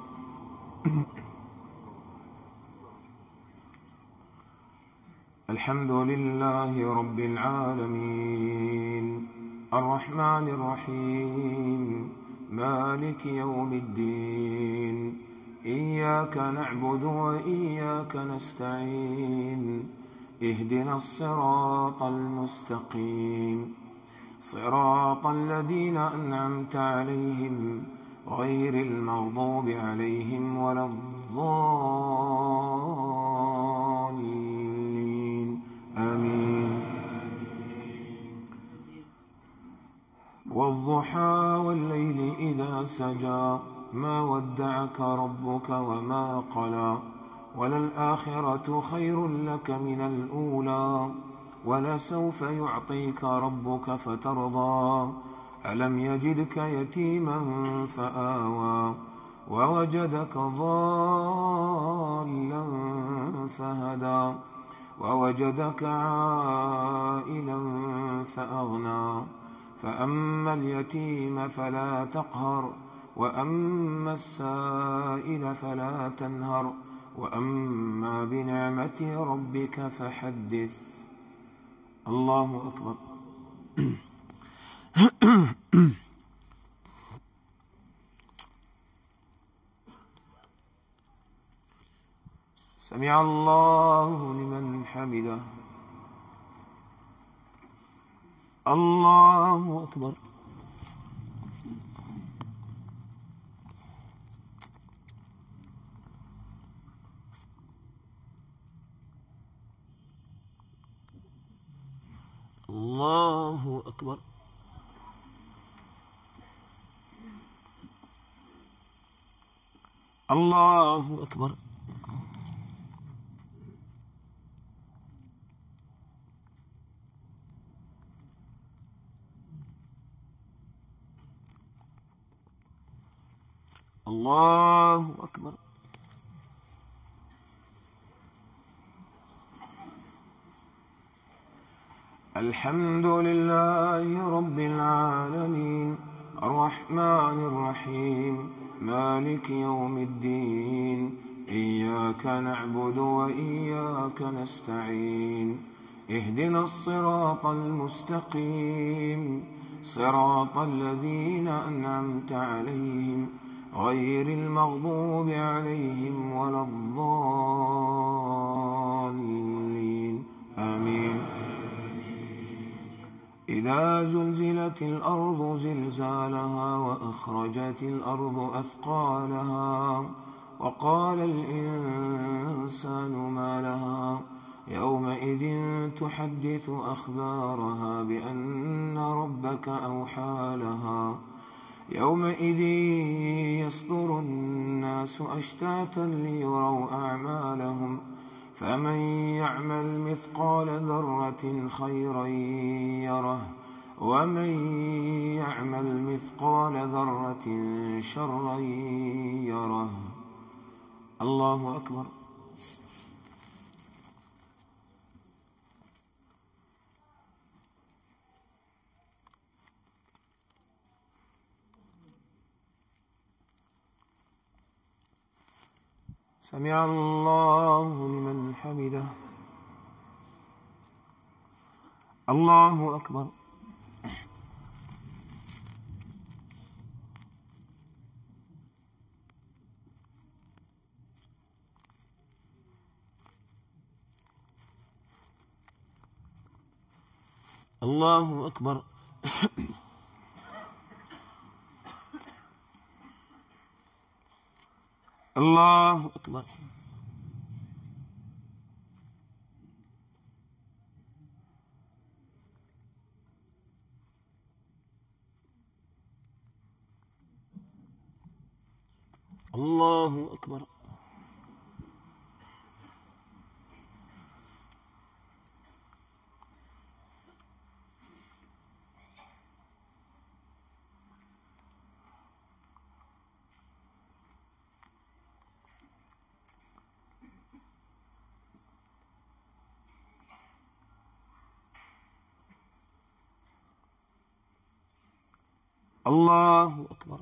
الحمد لله رب العالمين الرحمن الرحيم مالك يوم الدين إياك نعبد وإياك نستعين اهدنا الصراط المستقيم صراط الذين أنعمت عليهم غير المغضوب عليهم ولا الضالين آمين. والضحى والليل إذا سجى ما ودعك ربك وما قلى وللآخرة خير لك من الأولى ولسوف يعطيك ربك فترضى ألم يجدك يتيما فآوى ووجدك ضالا فهدى ووجدك عائلا فأغنى فأما اليتيم فلا تقهر وأما السائل فلا تنهر وأما بنعمة ربك فحدث. الله أكبر. سمع الله لمن حمده الله أكبر. الله أكبر. الله أكبر. الله أكبر. الحمد لله رب العالمين الرحمن الرحيم مالك يوم الدين إياك نعبد وإياك نستعين اهدنا الصراط المستقيم صراط الذين أنعمت عليهم غير المغضوب عليهم ولا الضالين آمين. إذا زلزلت الأرض زلزالها وأخرجت الأرض أثقالها وقال الإنسان ما لها يومئذ تحدث أخبارها بأن ربك أوحى لها يومئذ يصدر الناس أشتاتا ليروا أعمالهم فمن يعمل مثقال ذرة خيرا يره ومن يعمل مثقال ذرة شرا يره. الله أكبر. سمع الله لمن حمده. الله أكبر. الله أكبر. الله أكبر. الله أكبر. الله أكبر.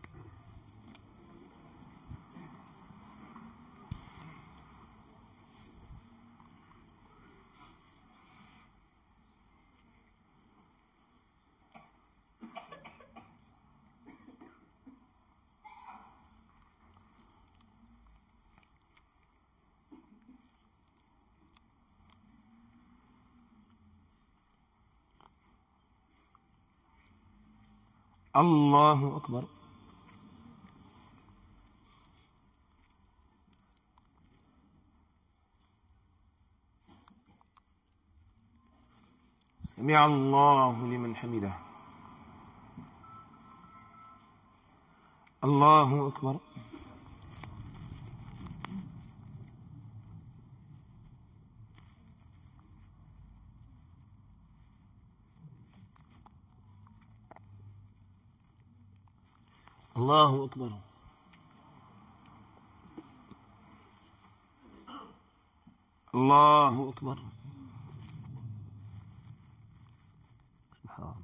الله أكبر. سمع الله لمن حمده. الله أكبر. الله أكبر. الله أكبر. سبحان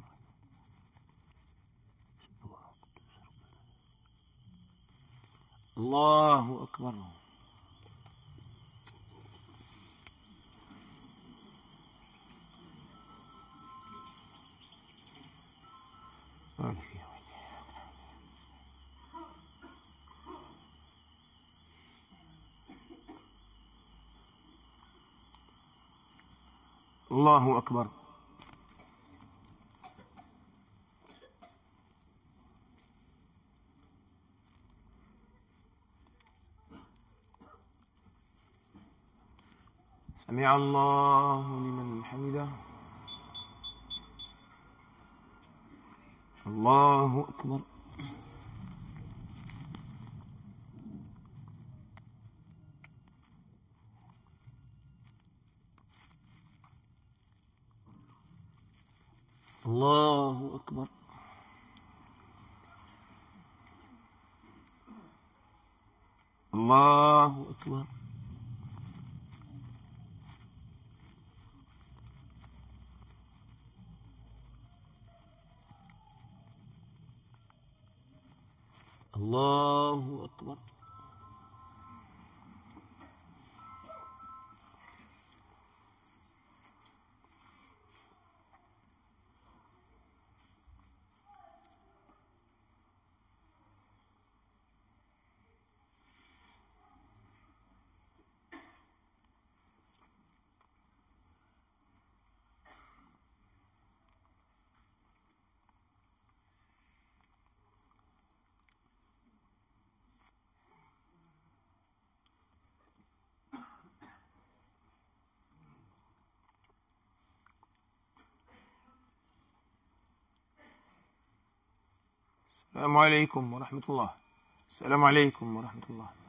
الله. الله أكبر. الله أكبر. سمع الله لمن حمده. الله أكبر. الله أكبر. الله أكبر. الله أكبر. السلام عليكم ورحمة الله. السلام عليكم ورحمة الله.